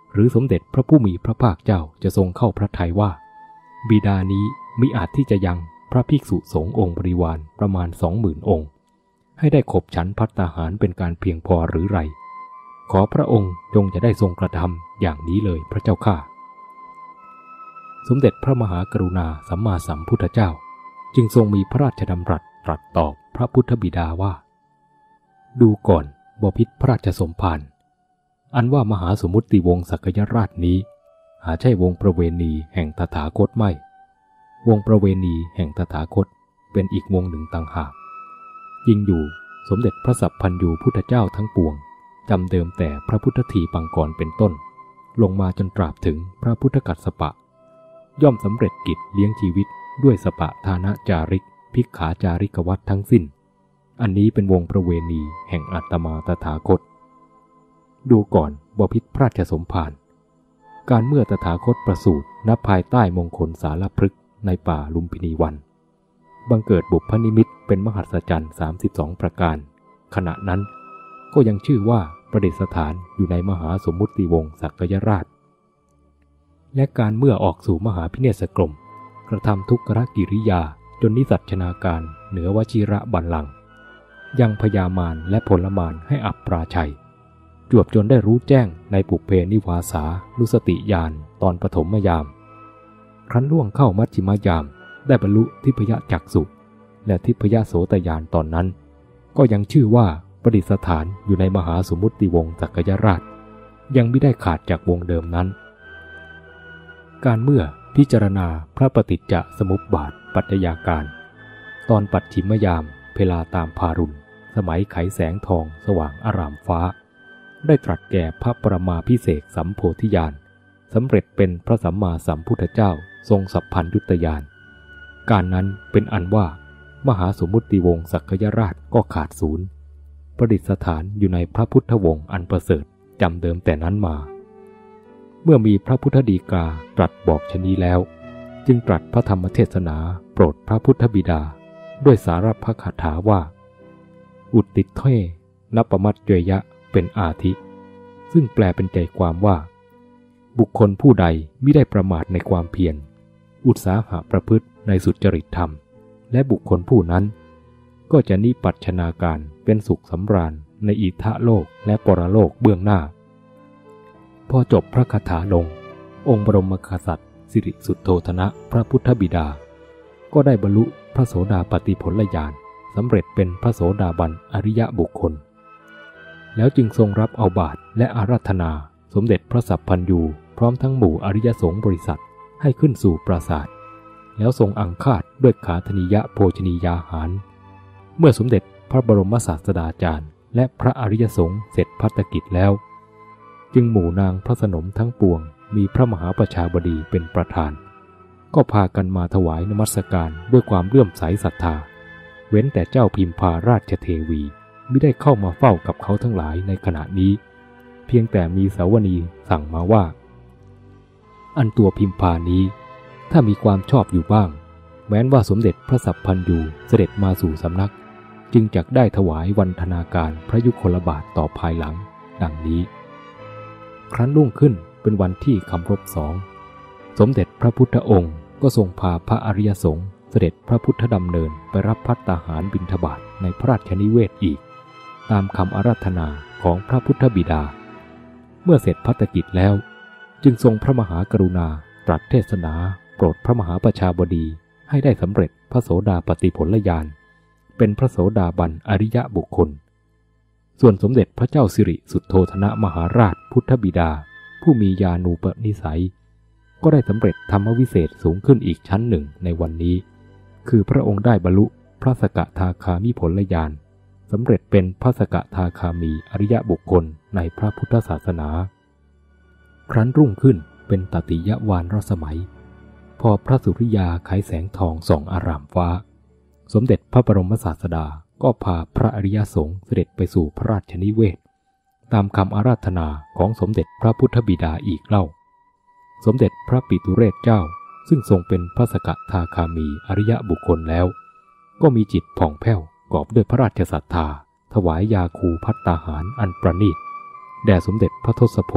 หรือสมเด็จพระผู้มีพระภาคเจ้าจะทรงเข้าพระทัยว่าบิดานี้มิอาจที่จะยังพระภิกษุสงฆ์องค์บริวารประมาณสองหมื่นองค์ให้ได้ขบฉันภัตตาหารเป็นการเพียงพอหรือไรขอพระองค์จงจะได้ทรงกระทำอย่างนี้เลยพระเจ้าข้าสมเด็จพระมหากรุณาสัมมาสัมพุทธเจ้าจึงทรงมีพระราชดำรัสตรัสตอบพระพุทธบิดาว่าดูก่อนบพิตรพระราชสมภารอันว่ามหาสมุติวงศ์สักยราชนี้หาใช่วงประเวณีแห่งตถาคตไม่วงประเวณีแห่งตถาคตเป็นอีกวงหนึ่งต่างหากยิ่งอยู่สมเด็จพระสัพพันยูพุทธเจ้าทั้งปวงจำเดิมแต่พระพุทธทีปังกรเป็นต้นลงมาจนตราบถึงพระพุทธกัสสปะย่อมสำเร็จกิจเลี้ยงชีวิตด้วยสปะทานะจาริกภิกขาจาริกวัตรทั้งสิ้นอันนี้เป็นวงประเวณีแห่งอาตมาตถาคตดูก่อนบพิตรพระราชสมภารการเมื่อตถาคตประสูติณภายใต้มงคลสารพฤกษ์ในป่าลุมพินีวันบังเกิดบุพนิมิตเป็นมหัศจรรย์สามสิบสองประการขณะนั้นก็ยังชื่อว่าประดิษฐานอยู่ในมหาสมุติวงศ์สักยราชและการเมื่อออกสู่มหาพิเนศกรมกระทำทุกขกิริยาจนนิสัชนาการเหนือวชิระบัลลังก์ยังพยามารและผลมารให้อับปราชัยจวบจนได้รู้แจ้งในปุเพนิวาสานุสติญาณตอนปฐมยามครั้นล่วงเข้ามัชฌิมยามได้บรรลุทิพยจักษุและทิพยโสตญาณตอนนั้นก็ยังชื่อว่าประดิษฐานอยู่ในมหาสมุติวงศ์สักยราชยังไม่ได้ขาดจากวงเดิมนั้นการเมื่อพิจารณาพระปฏิจจสมุปบาทปัจจัยาการตอนปัจฉิมยามเพลาตามพารุณสมัยไขแสงทองสว่างอารามฟ้าได้ตรัสแก่พระปรมาภิเษกสัมโพธิญาณสำเร็จเป็นพระสัมมาสัมพุทธเจ้าทรงสัพพัญญุตญาณการนั้นเป็นอันว่ามหาสมุติวงศ์สักยราชก็ขาดศูนย์ประดิษฐานอยู่ในพระพุทธวงศ์อันประเสริฐจำเดิมแต่นั้นมาเมื่อมีพระพุทธฎีกาตรัสบอกชนี้แล้วจึงตรัสพระธรรมเทศนาโปรดพระพุทธบิดาด้วยสารพัคถาว่าอุตติเทนัปปมัจเจยะเป็นอาทิซึ่งแปลเป็นใจความว่าบุคคลผู้ใดมิได้ประมาทในความเพียรอุตสาหะประพฤติในสุจริตธรรมและบุคคลผู้นั้นก็จะนิปัชชนาการเป็นสุขสำราญในอิทธโลกและปรโลกเบื้องหน้าพอจบพระคาถาลงองค์บรมกษัตริย์สิริสุทโธทนะพระพุทธบิดาก็ได้บรรลุพระโสดาปัตติผลญาณสำเร็จเป็นพระโสดาบันอริยบุคคลแล้วจึงทรงรับเอาบาตรและอาราธนาสมเด็จพระสัพพันยูพร้อมทั้งหมู่อริยสงฆ์บริษัทให้ขึ้นสู่ปราสาทแล้วทรงอังคาดด้วยขาธนิยะโภชนียาหารเมื่อสมเด็จพระบรมศาสดาจารย์และพระอริยสงฆ์เสร็จภัตกิจแล้วจึงหมู่นางพระสนมทั้งปวงมีพระมหาประชาบดีเป็นประธานก็พากันมาถวายนมัสการด้วยความเลื่อมใสศรัทธาเว้นแต่เจ้าพิมพาราชเทวีไม่ได้เข้ามาเฝ้ากับเขาทั้งหลายในขณะนี้เพียงแต่มีสาวนีสั่งมาว่าอันตัวพิมพานี้ถ้ามีความชอบอยู่บ้างแม้นว่าสมเด็จพระสัพพันยูเสด็จมาสู่สำนักจึงจักได้ถวายวันธนาการพระยุคลบาทต่อภายหลังดังนี้ครั้นรุ่งขึ้นเป็นวันที่คำรบสองสมเด็จพระพุทธองค์ก็ทรงพาพระอริยสงฆ์เสด็จพระพุทธดำเนินไปรับภัตตาหารบิณฑบาตในพระราชนิเวศอีกตามคำอาราธนาของพระพุทธบิดาเมื่อเสร็จภัตกิจแล้วจึงทรงพระมหากรุณาตรัสเทศนาโปรดพระมหาประชาบดีให้ได้สำเร็จพระโสดาปัตติผลญาณเป็นพระโสดาบันอริยบุคคลส่วนสมเด็จพระเจ้าสิริสุทโธทนะมหาราชพุทธบิดาผู้มีญาณูปนิสัยก็ได้สำเร็จธรรมวิเศษสูงขึ้นอีกชั้นหนึ่งในวันนี้คือพระองค์ได้บรรลุพระสกทาคามิผลญาณสำเร็จเป็นพระสกทาคามีอริยบุคคลในพระพุทธศาสนาครั้นรุ่งขึ้นเป็นตติยวานรสมัยพอพระสุริยาฉายแสงทองส่องอารามฟ้าสมเด็จพระบรมศาสดาก็พาพระอริยสงฆ์เสด็จไปสู่พระราชนิเวศตามคำอาราธนาของสมเด็จพระพุทธบิดาอีกเล่าสมเด็จพระปิตุเรศเจ้าซึ่งทรงเป็นพระสกทาคามีอริยบุคคลแล้วก็มีจิตผ่องแผ้วกอบด้วยพระราชศรัทธาถวายยาคูภัตตาหารอันประณีตแด่สมเด็จพระทศพล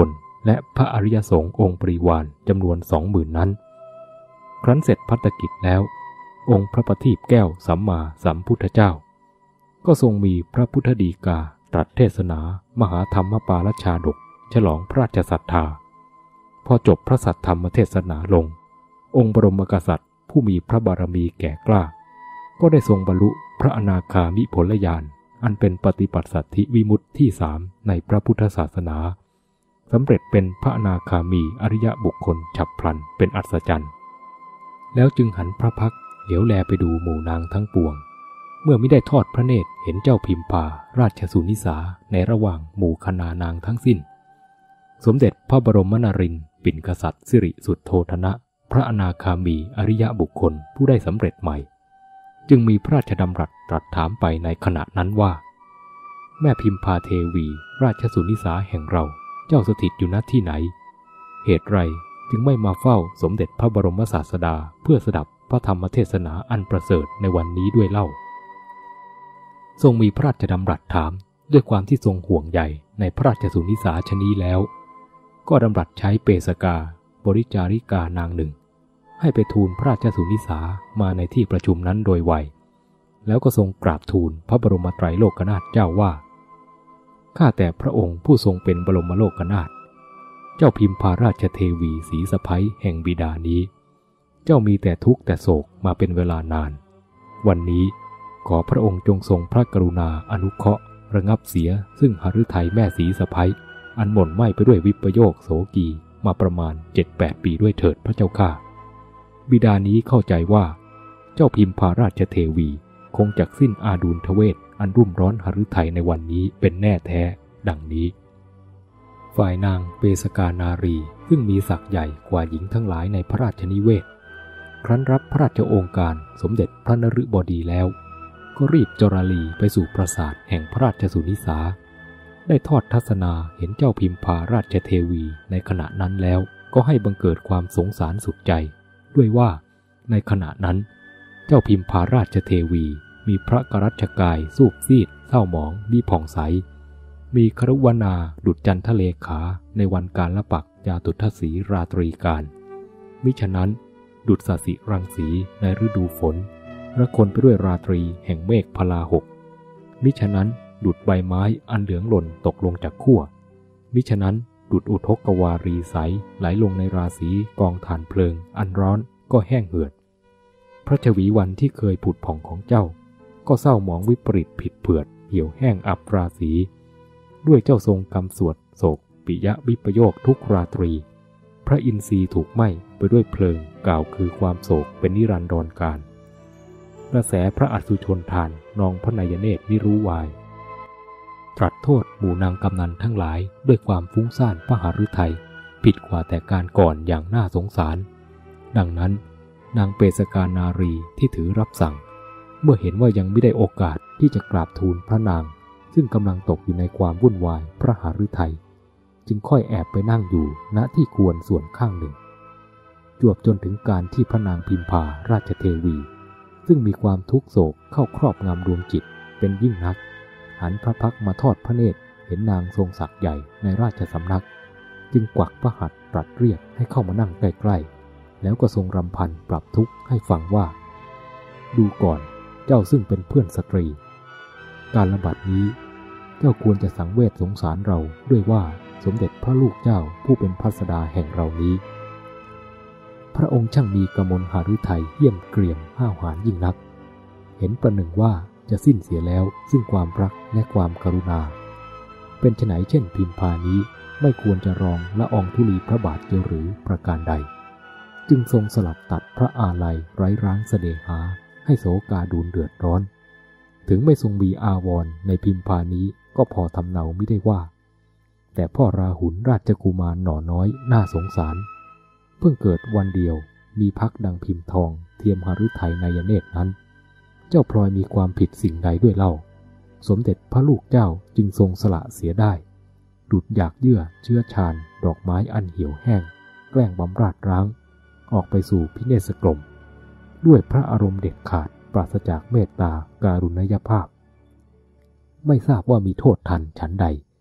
และพระอริยสงฆ์องค์ปริวารจำนวนสองหมื่นนั้นครั้นเสร็จภัตกิจแล้วองค์พระประทีปแก้วสัมมาสัมพุทธเจ้าก็ทรงมีพระพุทธดีกาตรัสเทศนามหาธรรมปาลชาดกฉลองพระราชศรัทธาพอจบพระสัทธรรมเทศนาลงองค์บรมกษัตริย์ผู้มีพระบารมีแก่กล้าก็ได้ทรงบรรลุพระอนาคามิผลญาณอันเป็นปฏิปัสสัทธิวิมุตติที่สามในพระพุทธศาสนาสำเร็จเป็นพระอนาคามีอริยบุคคลฉับพลันเป็นอัศจรรย์แล้วจึงหันพระพักตร์เหลียวแลไปดูหมู่นางทั้งปวงเมื่อมิได้ทอดพระเนตรเห็นเจ้าพิมพาราชสุนิสาในระหว่างหมู่คณานางทั้งสิ้นสมเด็จพระบรมนรินทร์ปิ่นกษัตริย์สิริสุทโธทนะพระอนาคามีอริยบุคคลผู้ได้สำเร็จใหม่จึงมีพระราชดำรัสตรัสถามไปในขณะนั้นว่าแม่พิมพาเทวีราชสุนิสาแห่งเราเจ้าสถิตอยู่ณที่ไหนเหตุไรจึงไม่มาเฝ้าสมเด็จพระบรมศาสดาเพื่อสดับพระธรรมเทศนาอันประเสริฐในวันนี้ด้วยเล่าทรงมีพระราชดำรัสถามด้วยความที่ทรงห่วงใยในพระราชสุนิสาชนี้แล้วก็ดำรัสใช้เปสกาบริจาริกานางหนึ่งให้ไปทูลพระราชสุนิสามาในที่ประชุมนั้นโดยไวแล้วก็ทรงกราบทูลพระบรมไตรโลกนาถเจ้าว่าข้าแต่พระองค์ผู้ทรงเป็นบรมโลกนาถเจ้าพิมพาราชเทวีศรีสะใภ้แห่งบิดานี้เจ้ามีแต่ทุกข์แต่โศกมาเป็นเวลานานวันนี้ขอพระองค์จงทรงพระกรุณาอนุเคราะห์ระงับเสียซึ่งหฤทัยแม่ศรีสะใภ้อันหม่นไหม้ไปด้วยวิปโยคโสกีมาประมาณ เจ็ดแปด ปีด้วยเถิดพระเจ้าข้าบิดานี้เข้าใจว่าเจ้าพิมพาราชเทวีคงจักสิ้นอาดูลทเวทอันรุ่มร้อนหฤทัยในวันนี้เป็นแน่แท้ดังนี้ฝ่ายนางเปสกานารีซึ่งมีศักย์ใหญ่กว่าหญิงทั้งหลายในพระราชนิเวศครั้นรับพระราชโองการสมเด็จพระนฤบดีแล้วก็รีบจราลีไปสู่ปราสาทแห่งพระราชสุนิสาได้ทอดทัศนาเห็นเจ้าพิมพาราชเทวีในขณะนั้นแล้วก็ให้บังเกิดความสงสารสุดใจด้วยว่าในขณะนั้นเจ้าพิมพาราชเทวีมีพระกรัชกายสูบซีดเศร้าหมองมีผ่องใสมีครุวนาดุจจันทเลขาในวันการละปักจาตุทศีราตรีการมิฉะนั้นดุจสสิรังสีในฤดูฝนระคนไปด้วยราตรีแห่งเมฆพลาหกมิฉะนั้นดุจใบไม้อันเหลืองหล่นตกลงจากขั้วมิฉะนั้นดุจอุทกวารีใสไหลลงในราศีกองถ่านเพลิงอันร้อนก็แห้งเหือดพระชวีวันที่เคยผุดผ่องของเจ้าก็เศร้าหมองวิปริตผิดเผือดเหี่ยวแห้งอับราศีด้วยเจ้าทรงกำสวดโศกปิยะวิปโยคทุกราตรีพระอินทรีย์ถูกไหม้ไปด้วยเพลิงกล่าวคือความโศกเป็นนิรันดรกาลกระแสพระอสุชนทานนองพระนายเนตรมิรู้วายตรัสโทษหมู่นางกำนันทั้งหลายด้วยความฟุ้งซ่านพระหฤทัยผิดกว่าแต่การก่อนอย่างน่าสงสารดังนั้นนางเปสกานารีที่ถือรับสั่งเมื่อเห็นว่ายังไม่ได้โอกาสที่จะกราบทูลพระนางซึ่งกำลังตกอยู่ในความวุ่นวายพระหฤทัยจึงค่อยแอบไปนั่งอยู่ณที่ควรส่วนข้างหนึ่งจวบจนถึงการที่พระนางพิมพาราชเทวีซึ่งมีความทุกโศกเข้าครอบงำดวงจิตเป็นยิ่งนักหันพระพักมาทอดพระเนตรเห็นนางทรงศักย์ใหญ่ในราชสำนักจึงกวักพระหัตถ์ตรัสเรียกให้เข้ามานั่งใกล้ๆแล้วก็ทรงรำพันปรับทุกข์ให้ฟังว่าดูก่อนเจ้าซึ่งเป็นเพื่อนสตรีการระบาดนี้เจ้าควรจะสังเวชสงสารเราด้วยว่าสมเด็จพระลูกเจ้าผู้เป็นพัสดาแห่งเรานี้พระองค์ช่างมีกมลหฤทัยเหี้ยมเกรียมห้าวหาญยิ่งนักเห็นประหนึ่งว่าจะสิ้นเสียแล้วซึ่งความรักและความกรุณาเป็นไฉนเช่นพิมพานี้ไม่ควรจะรองละอองธุลีพระบาทเจียวหรือประการใดจึงทรงสลัดตัดพระอาลัยไร้ร้างเสน่หาให้โสกาดูลเดือดร้อนถึงไม่ทรงมีอาวรณ์ในพิมพานี้ก็พอทำเนาไม่ได้ว่าแต่พ่อราหุลราชกุมารหน่อน้อยน่าสงสารเพิ่งเกิดวันเดียวมีพักดังพิมพ์ทองเทียมหฤทัยนายเนตรนั้นเจ้าพลอยมีความผิดสิ่งใดด้วยเล่าสมเด็จพระลูกเจ้าจึงทรงสละเสียได้ดุจอยากเยื่อเชื้อชาญดอกไม้อันเหี่ยวแห้งแกล้งบำราดร้างออกไปสู่พิเนศกลมด้วยพระอารมณ์เด็ดขาดปราศจากเมตตาการุณยภาพไม่ทราบว่ามีโทษทันฉันใด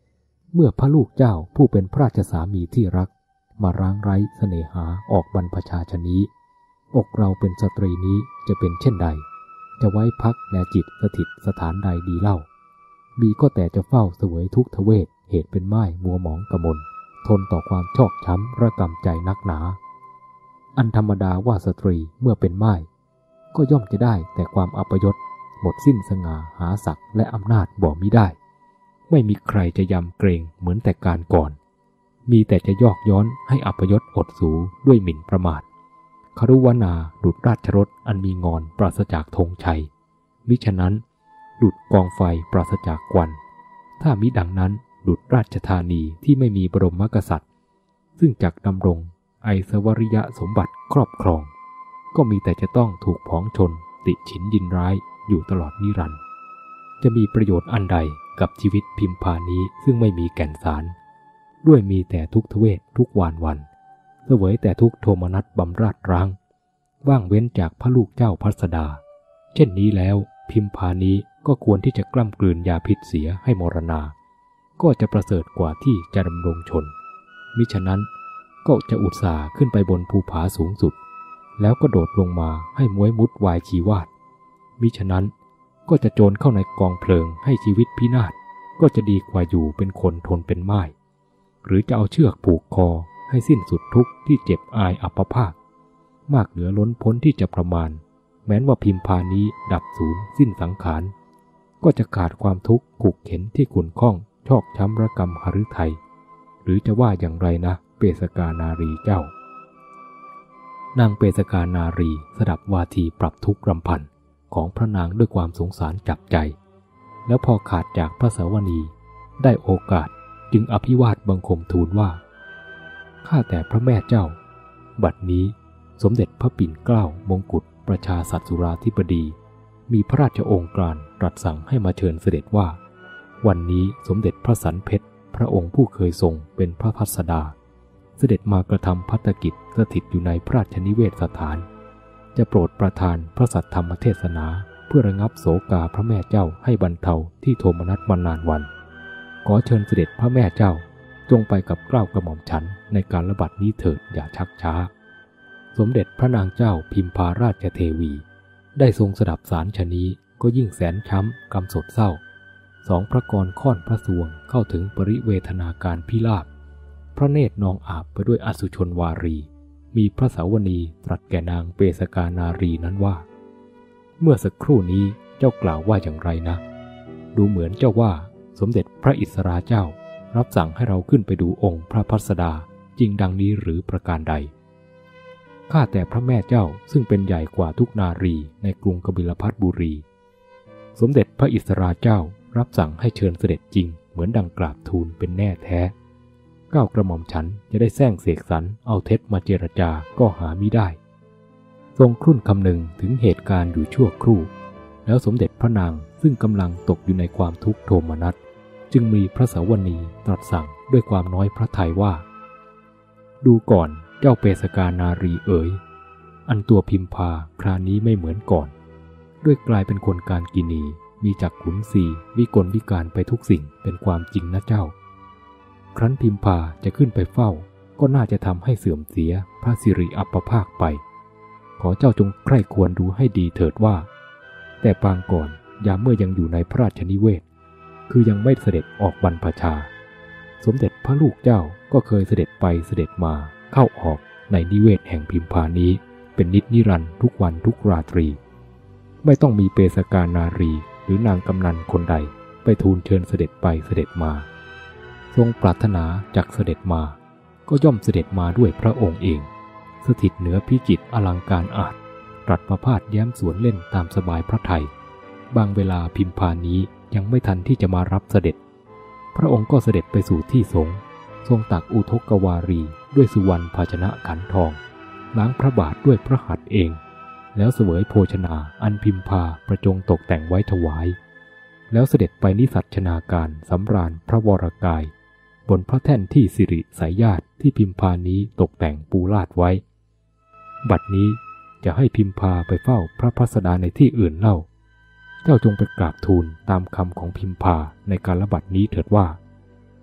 เมื่อพระลูกเจ้าผู้เป็นพระราชสามีที่รักมาร้างไร้เสน่หาออกบรรพชาชนี้อกเราเป็นสตรีนี้จะเป็นเช่นใดจะไว้พักแลจิตสถิตสถานใดดีเล่ามีก็แต่จะเฝ้าเสวยทุกทเวทเหตุเป็นไม้มัวหมองกมลทนต่อความชอกช้ำระกำใจนักหนาอันธรรมดาว่าสตรีเมื่อเป็นไม้ก็ย่อมจะได้แต่ความอัปยศหมดสิ้นสง่าหาศักดิ์และอำนาจบ่มิได้ไม่มีใครจะยำเกรงเหมือนแต่การก่อนมีแต่จะยอกย้อนให้อัปยศอดสูด้วยหมิ่นประมาทครุวนาดุจราชรถอันมีงอนปราศจากธงชัยมิฉะนั้นดุจกองไฟปราศจากควันถ้ามิดังนั้นดุจราชธานีที่ไม่มีบรมกษัตริย์ซึ่งจักดำรงไอสวริยะสมบัติครอบครองก็มีแต่จะต้องถูกผองชนติฉินยินร้ายอยู่ตลอดนิรันดร์จะมีประโยชน์อันใดกับชีวิตพิมพานี้ซึ่งไม่มีแก่นสารด้วยมีแต่ทุกทเวททุกวานวันเสวยแต่ทุกโทมนัสบำราดร้างว่างเว้นจากพระลูกเจ้าพัสดาเช่นนี้แล้วพิมพานี้ก็ควรที่จะกล้ำกลืนยาพิษเสียให้มรณาก็จะประเสริฐกว่าที่จะดำรงชนมิฉะนั้นก็จะอุตส่าห์ขึ้นไปบนภูผาสูงสุดแล้วก็โดดลงมาให้ม้วยมุดวายชีวาดมิฉะนั้นก็จะโจรเข้าในกองเพลิงให้ชีวิตพินาศก็จะดีกว่าอยู่เป็นคนทนเป็นไม้หรือจะเอาเชือกผูกคอให้สิ้นสุดทุกข์ที่เจ็บอายอัปภาคมากเหลือล้นพ้นที่จะประมาณแม้นว่าพิมพานี้ดับสูญสิ้นสังขารก็จะขาดความทุกข์ขุกเข็นที่ขุ่นข้องชอกช้ำระกำหฤทัยหรือจะว่าอย่างไรนะเปสกานารีเจ้านางเปสกานารีสดับวาทีปรับทุกข์รำพันของพระนางด้วยความสงสารจับใจแล้วพอขาดจากพระสวนีได้โอกาสจึงอภิวาทบังคมทูลว่าข้าแต่พระแม่เจ้าบัดนี้สมเด็จพระปิ่นเกล้ามงกุฎประชาสัตสุราธิบดีมีพระราชโองการตรัสสั่งให้มาเชิญเสด็จว่าวันนี้สมเด็จพระสันเพชรพระองค์ผู้เคยทรงเป็นพระพัสดาเสด็จมากระทำภัตกิจสถิตอยู่ในพระราชนิเวศสถานจะโปรดประทานพระสัทธรรมเทศนาเพื่อระงับโศกาพระแม่เจ้าให้บรรเทาที่โทมนัสมานานวันขอเชิญเสด็จพระแม่เจ้าจงไปกับเกล้ากระหม่อมฉันในการระบาดนี้เถิดอย่าชักช้าสมเด็จพระนางเจ้าพิมพาราชเทวีได้ทรงสดับสารชนี้ก็ยิ่งแสนช้ำกำสดเศร้าสองพระกรค่อนพระสวงเข้าถึงปริเวทนาการพิราบพระเนตรนองอาบไปด้วยอสุชนวารีมีพระสาวนีตรัสแก่นางเปสกานารีนั้นว่าเมื่อสักครู่นี้เจ้ากล่าวว่าอย่างไรนะดูเหมือนเจ้าว่าสมเด็จพระอิสราเจ้ารับสั่งให้เราขึ้นไปดูองค์พระพัสดาจริงดังนี้หรือประการใดข้าแต่พระแม่เจ้าซึ่งเป็นใหญ่กว่าทุกนารีในกรุงกบิลพัสบุรีสมเด็จพระอิสราเจ้ารับสั่งให้เชิญเสด็จจริงเหมือนดังกราบทูลเป็นแน่แท้เก้ากระหม่อมฉันจะได้แซงเสกสรรเอาเท็จมาเจรจาก็หามิได้ทรงครุ่นคำนึงถึงเหตุการณ์อยู่ชั่วครู่แล้วสมเด็จพระนางซึ่งกำลังตกอยู่ในความทุกข์โทมนัสจึงมีพระสาวนีตรัสสั่งด้วยความน้อยพระทัยว่าดูก่อนเจ้าเปสกานารีเอ๋ยอันตัวพิมพาคราวนี้ไม่เหมือนก่อนด้วยกลายเป็นคนการกินีมีจักขุนสีวิกลวิการไปทุกสิ่งเป็นความจริงนะเจ้าครั้นพิมพาจะขึ้นไปเฝ้าก็น่าจะทำให้เสื่อมเสียพระสิริอัปภาคไปขอเจ้าจงใคร่ควรดูให้ดีเถิดว่าแต่ปางก่อนยามเมื่อยังอยู่ในพระราชนิเวศคือยังไม่เสด็จออกบรรพชาสมเด็จพระลูกเจ้าก็เคยเสด็จไปเสด็จมาเข้าออกในนิเวศแห่งพิมพานี้เป็นนิจนิรันดร์ทุกวันทุกราตรีไม่ต้องมีเปสกานารีหรือนางกำนันคนใดไปทูลเชิญเสด็จไปเสด็จมาทรงปรารถนาจากเสด็จมาก็ย่อมเสด็จมาด้วยพระองค์เองสถิตเหนือพิจิตรอลังการอาจตรัสประพาสแย้มสวนเล่นตามสบายพระทัยบางเวลาพิมพานี้ยังไม่ทันที่จะมารับเสด็จพระองค์ก็เสด็จไปสู่ที่สงฆ์ทรงตักอุทกวารีด้วยสุวรรณภาชนะขันทองล้างพระบาทด้วยพระหัตถ์เองแล้วเสวยโภชนาอันพิมพาประจงตกแต่งไว้ถวายแล้วเสด็จไปนิสัชนาการสำราญพระวรกายบนพระแท่นที่สิริสายญาติที่พิมพานี้ตกแต่งปูลาดไว้บัดนี้จะให้พิมพาไปเฝ้าพระพัสดาในที่อื่นเล่าเจ้าจงไปกราบทูลตามคำของพิมพาในการระบัดนี้เถิดว่า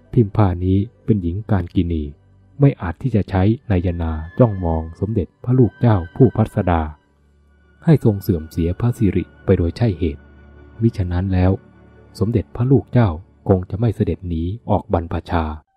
พิมพานี้เป็นหญิงกาลกินีไม่อาจที่จะใช้นายนาจ้องมองสมเด็จพระลูกเจ้าผู้พัสดาให้ทรงเสื่อมเสียพระสิริไปโดยใช่เหตุมิฉะนั้นแล้วสมเด็จพระลูกเจ้าคงจะไม่เสด็จหนีออกบรรพชา